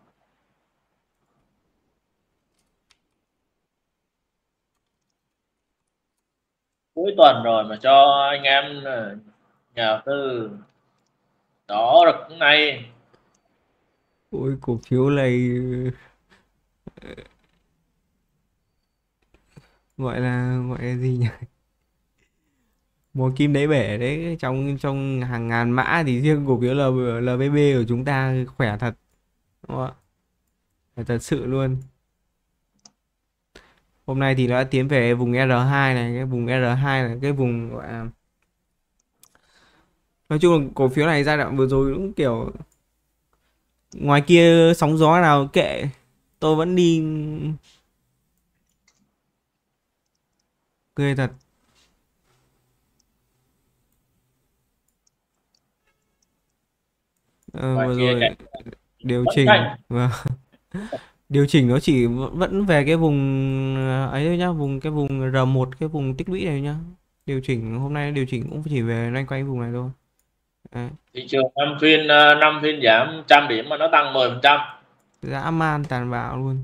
Cuối tuần rồi mà cho anh em nhà đầu tư đó được này. Ôi cổ phiếu này gọi là gì nhỉ, mùa kim đáy bể đấy, trong trong hàng ngàn mã thì riêng cổ phiếu LBB của chúng ta khỏe thật, đúng không ạ? Khỏe thật sự luôn. Hôm nay thì nó đã tiến về vùng R2 này, cái vùng R2 là cái vùng gọi là, nói chung là cổ phiếu này giai đoạn vừa rồi cũng kiểu ngoài kia sóng gió nào kệ, tôi vẫn đi, ghê thật. Ngoài Vừa kia rồi cạnh điều vẫn chỉnh, xanh. và điều chỉnh nó chỉ vẫn về cái vùng ấy thôi nhá, cái vùng R1, cái vùng tích lũy này nhá. Điều chỉnh hôm nay điều chỉnh cũng chỉ về loanh quanh vùng này thôi. Đấy. Thị trường 5 phiên giảm 100 điểm mà nó tăng 10%. Dã man tàn bạo luôn.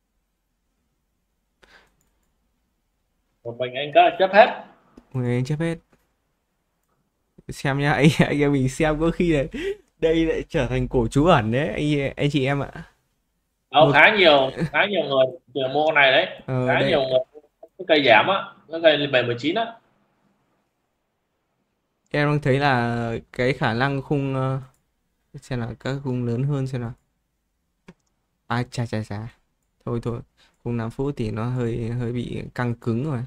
Một mình anh có chấp hết. Người chấp hết. Xem nhá, anh em mình xem có khi là đây lại trở thành cổ trú ẩn đấy anh chị em ạ. Đâu, Một khá nhiều người trường mua con này đấy, khá đây nhiều người. Cái cây giảm á, cái cây lên về 19 á. em đang thấy là cái khả năng khung xem là các khung lớn hơn xem nào. À chà chà chà. Thôi thôi, khung 5 phút thì nó hơi hơi bị căng cứng rồi.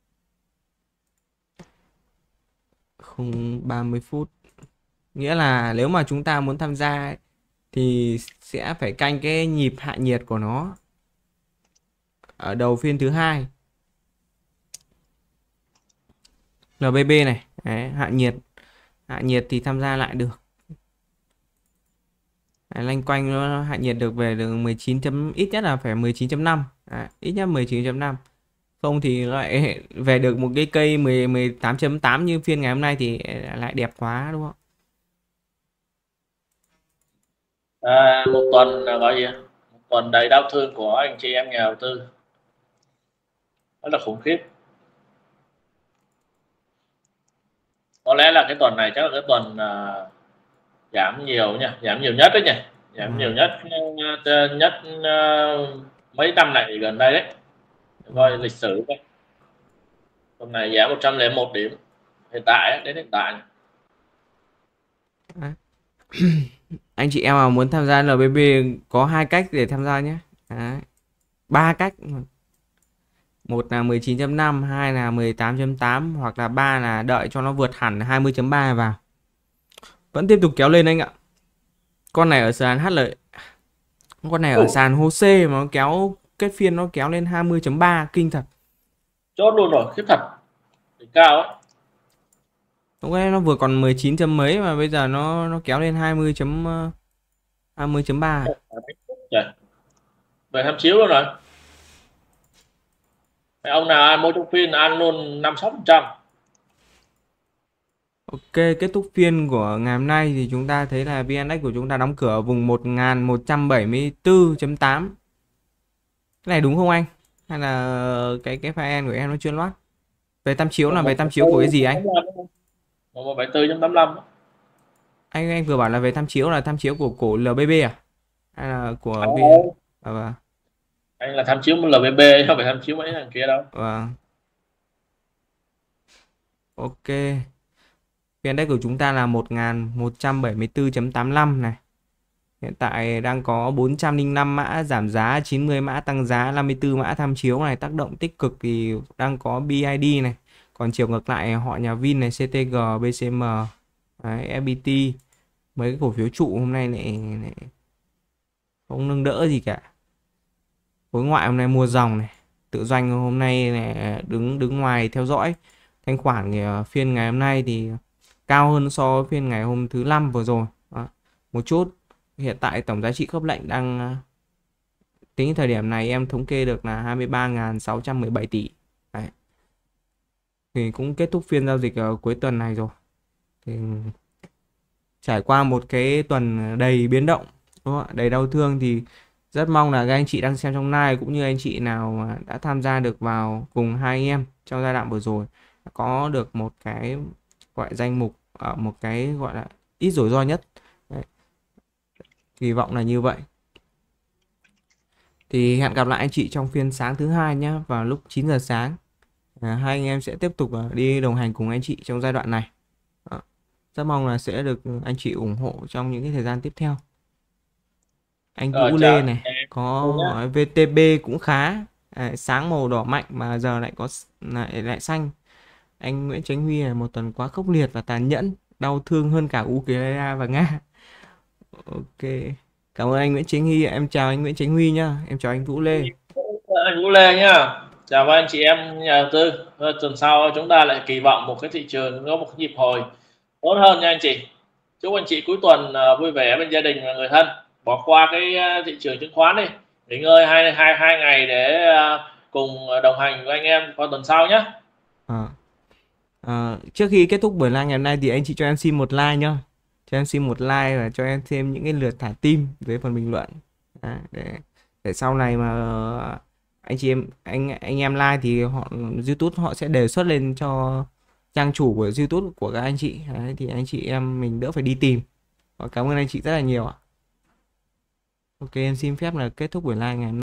Khung 30 phút. Nghĩa là nếu mà chúng ta muốn tham gia ấy, thì sẽ phải canh cái nhịp hạ nhiệt của nó ở đầu phiên thứ hai. LBB này, đấy, hạ nhiệt thì tham gia lại được. Đấy, loanh quanh nó hạ nhiệt được về được 19 chấm, ít nhất là phải 19.5. Đấy, ít nhất 19.5. Không thì lại về được một cái cây 18.8 như phiên ngày hôm nay thì lại đẹp quá, đúng không? Một tuần là gọi gì, một tuần đầy đau thương của anh chị em nhà đầu tư, rất là khủng khiếp. Có lẽ là cái tuần này chắc là cái tuần giảm nhiều nha, giảm nhiều nhất đấy nhỉ, giảm nhiều nhất nhất mấy năm này gần đây đấy, coi lịch sử đấy. Tuần này giảm 101 điểm hiện tại đến hiện tại. Anh chị em mà muốn tham gia LBB có hai cách để tham gia nhé. Đấy. Ba cách. Một là 19.5, hai là 18.8, hoặc là ba là đợi cho nó vượt hẳn 20.3 vào. Vẫn tiếp tục kéo lên anh ạ. Con này ở sàn HL, con này ở sàn HOSE mà nó kéo kết phiên nó kéo lên 20.3, kinh thật. Chốt luôn rồi, khiếp thật, đỉnh cao ấy. Lúc ấy nó vừa còn 19 chấm mấy mà bây giờ nó kéo lên 20.3. Trời, về tham chiếu luôn rồi. Ông nào ăn mua trong phiên ăn luôn 5-6%. Ok, kết thúc phiên của ngày hôm nay thì chúng ta thấy là VN Index của chúng ta đóng cửa ở vùng 1174.8. Cái này đúng không anh? Hay là cái file của em nó chưa loát? Về tham chiếu là về tham chiếu của cái gì anh? 1174.85, 1174.85. Anh vừa bảo là về tham chiếu là tham chiếu của cổ LBB à? Hay là của V? Đâu, Vâng. anh là tham chiếu LBB, không phải tham chiếu mấy thằng kia đâu. Vâng. Ok. Phiên index của chúng ta là 1174.85 này. Hiện tại đang có 405 mã giảm giá, 90 mã tăng giá, 54 mã tham chiếu này. Tác động tích cực thì đang có BID này. Còn chiều ngược lại họ nhà Vin này, CTG, BCM, đấy, FPT. Mấy cái cổ phiếu trụ hôm nay lại không nâng đỡ gì cả. Khối ngoại hôm nay mua dòng này. Tự doanh hôm nay này đứng ngoài theo dõi. Thanh khoản thì phiên ngày hôm nay thì cao hơn so với phiên ngày hôm thứ năm vừa rồi. Đó, một chút. Hiện tại tổng giá trị khớp lệnh đang tính thời điểm này em thống kê được là 23.617 tỷ. Đấy. Thì cũng kết thúc phiên giao dịch cuối tuần này rồi. Thì trải qua một cái tuần đầy biến động, đúng không? Đầy đau thương thì rất mong là các anh chị đang xem trong live cũng như anh chị nào mà đã tham gia được vào cùng hai anh em trong giai đoạn vừa rồi có được một cái gọi danh mục ở một cái gọi là ít rủi ro nhất. Đấy. Kỳ vọng là như vậy. Thì hẹn gặp lại anh chị trong phiên sáng thứ hai nhé, vào lúc 9 giờ sáng. Hai anh em sẽ tiếp tục đi đồng hành cùng anh chị trong giai đoạn này. Đó. Rất mong là sẽ được anh chị ủng hộ trong những cái thời gian tiếp theo. Anh Rồi, Vũ Lê chào này em có nhé. hỏi VTB cũng khá. Sáng màu đỏ mạnh mà giờ lại có lại xanh. Anh Nguyễn Chánh Huy này, một tuần quá khốc liệt và tàn nhẫn, đau thương hơn cả Ukraine và Nga. Ok, cảm ơn anh Nguyễn Chánh Huy. Em chào anh Nguyễn Chánh Huy nhá. Em chào anh Vũ Lê. Anh Vũ Lê nhá. Chào anh chị em nhà đầu tư. Tuần sau chúng ta lại kỳ vọng một cái thị trường có một cái nhịp hồi tốt hơn nha anh chị. Chúc anh chị cuối tuần vui vẻ bên gia đình và người thân. Bỏ qua cái thị trường chứng khoán đi, nghỉ ngơi hai ngày để cùng đồng hành với anh em qua tuần sau nhé. Trước khi kết thúc buổi live ngày hôm nay thì anh chị cho em xin một like nhá. Cho em xin một like và cho em thêm những cái lượt thả tim dưới phần bình luận. Để sau này mà anh chị em anh em like thì YouTube họ sẽ đề xuất lên cho trang chủ của YouTube của các anh chị. Đấy, thì anh chị em mình đỡ phải đi tìm. Cảm ơn anh chị rất là nhiều ạ. Ok, em xin phép là kết thúc buổi live ngày hôm nay.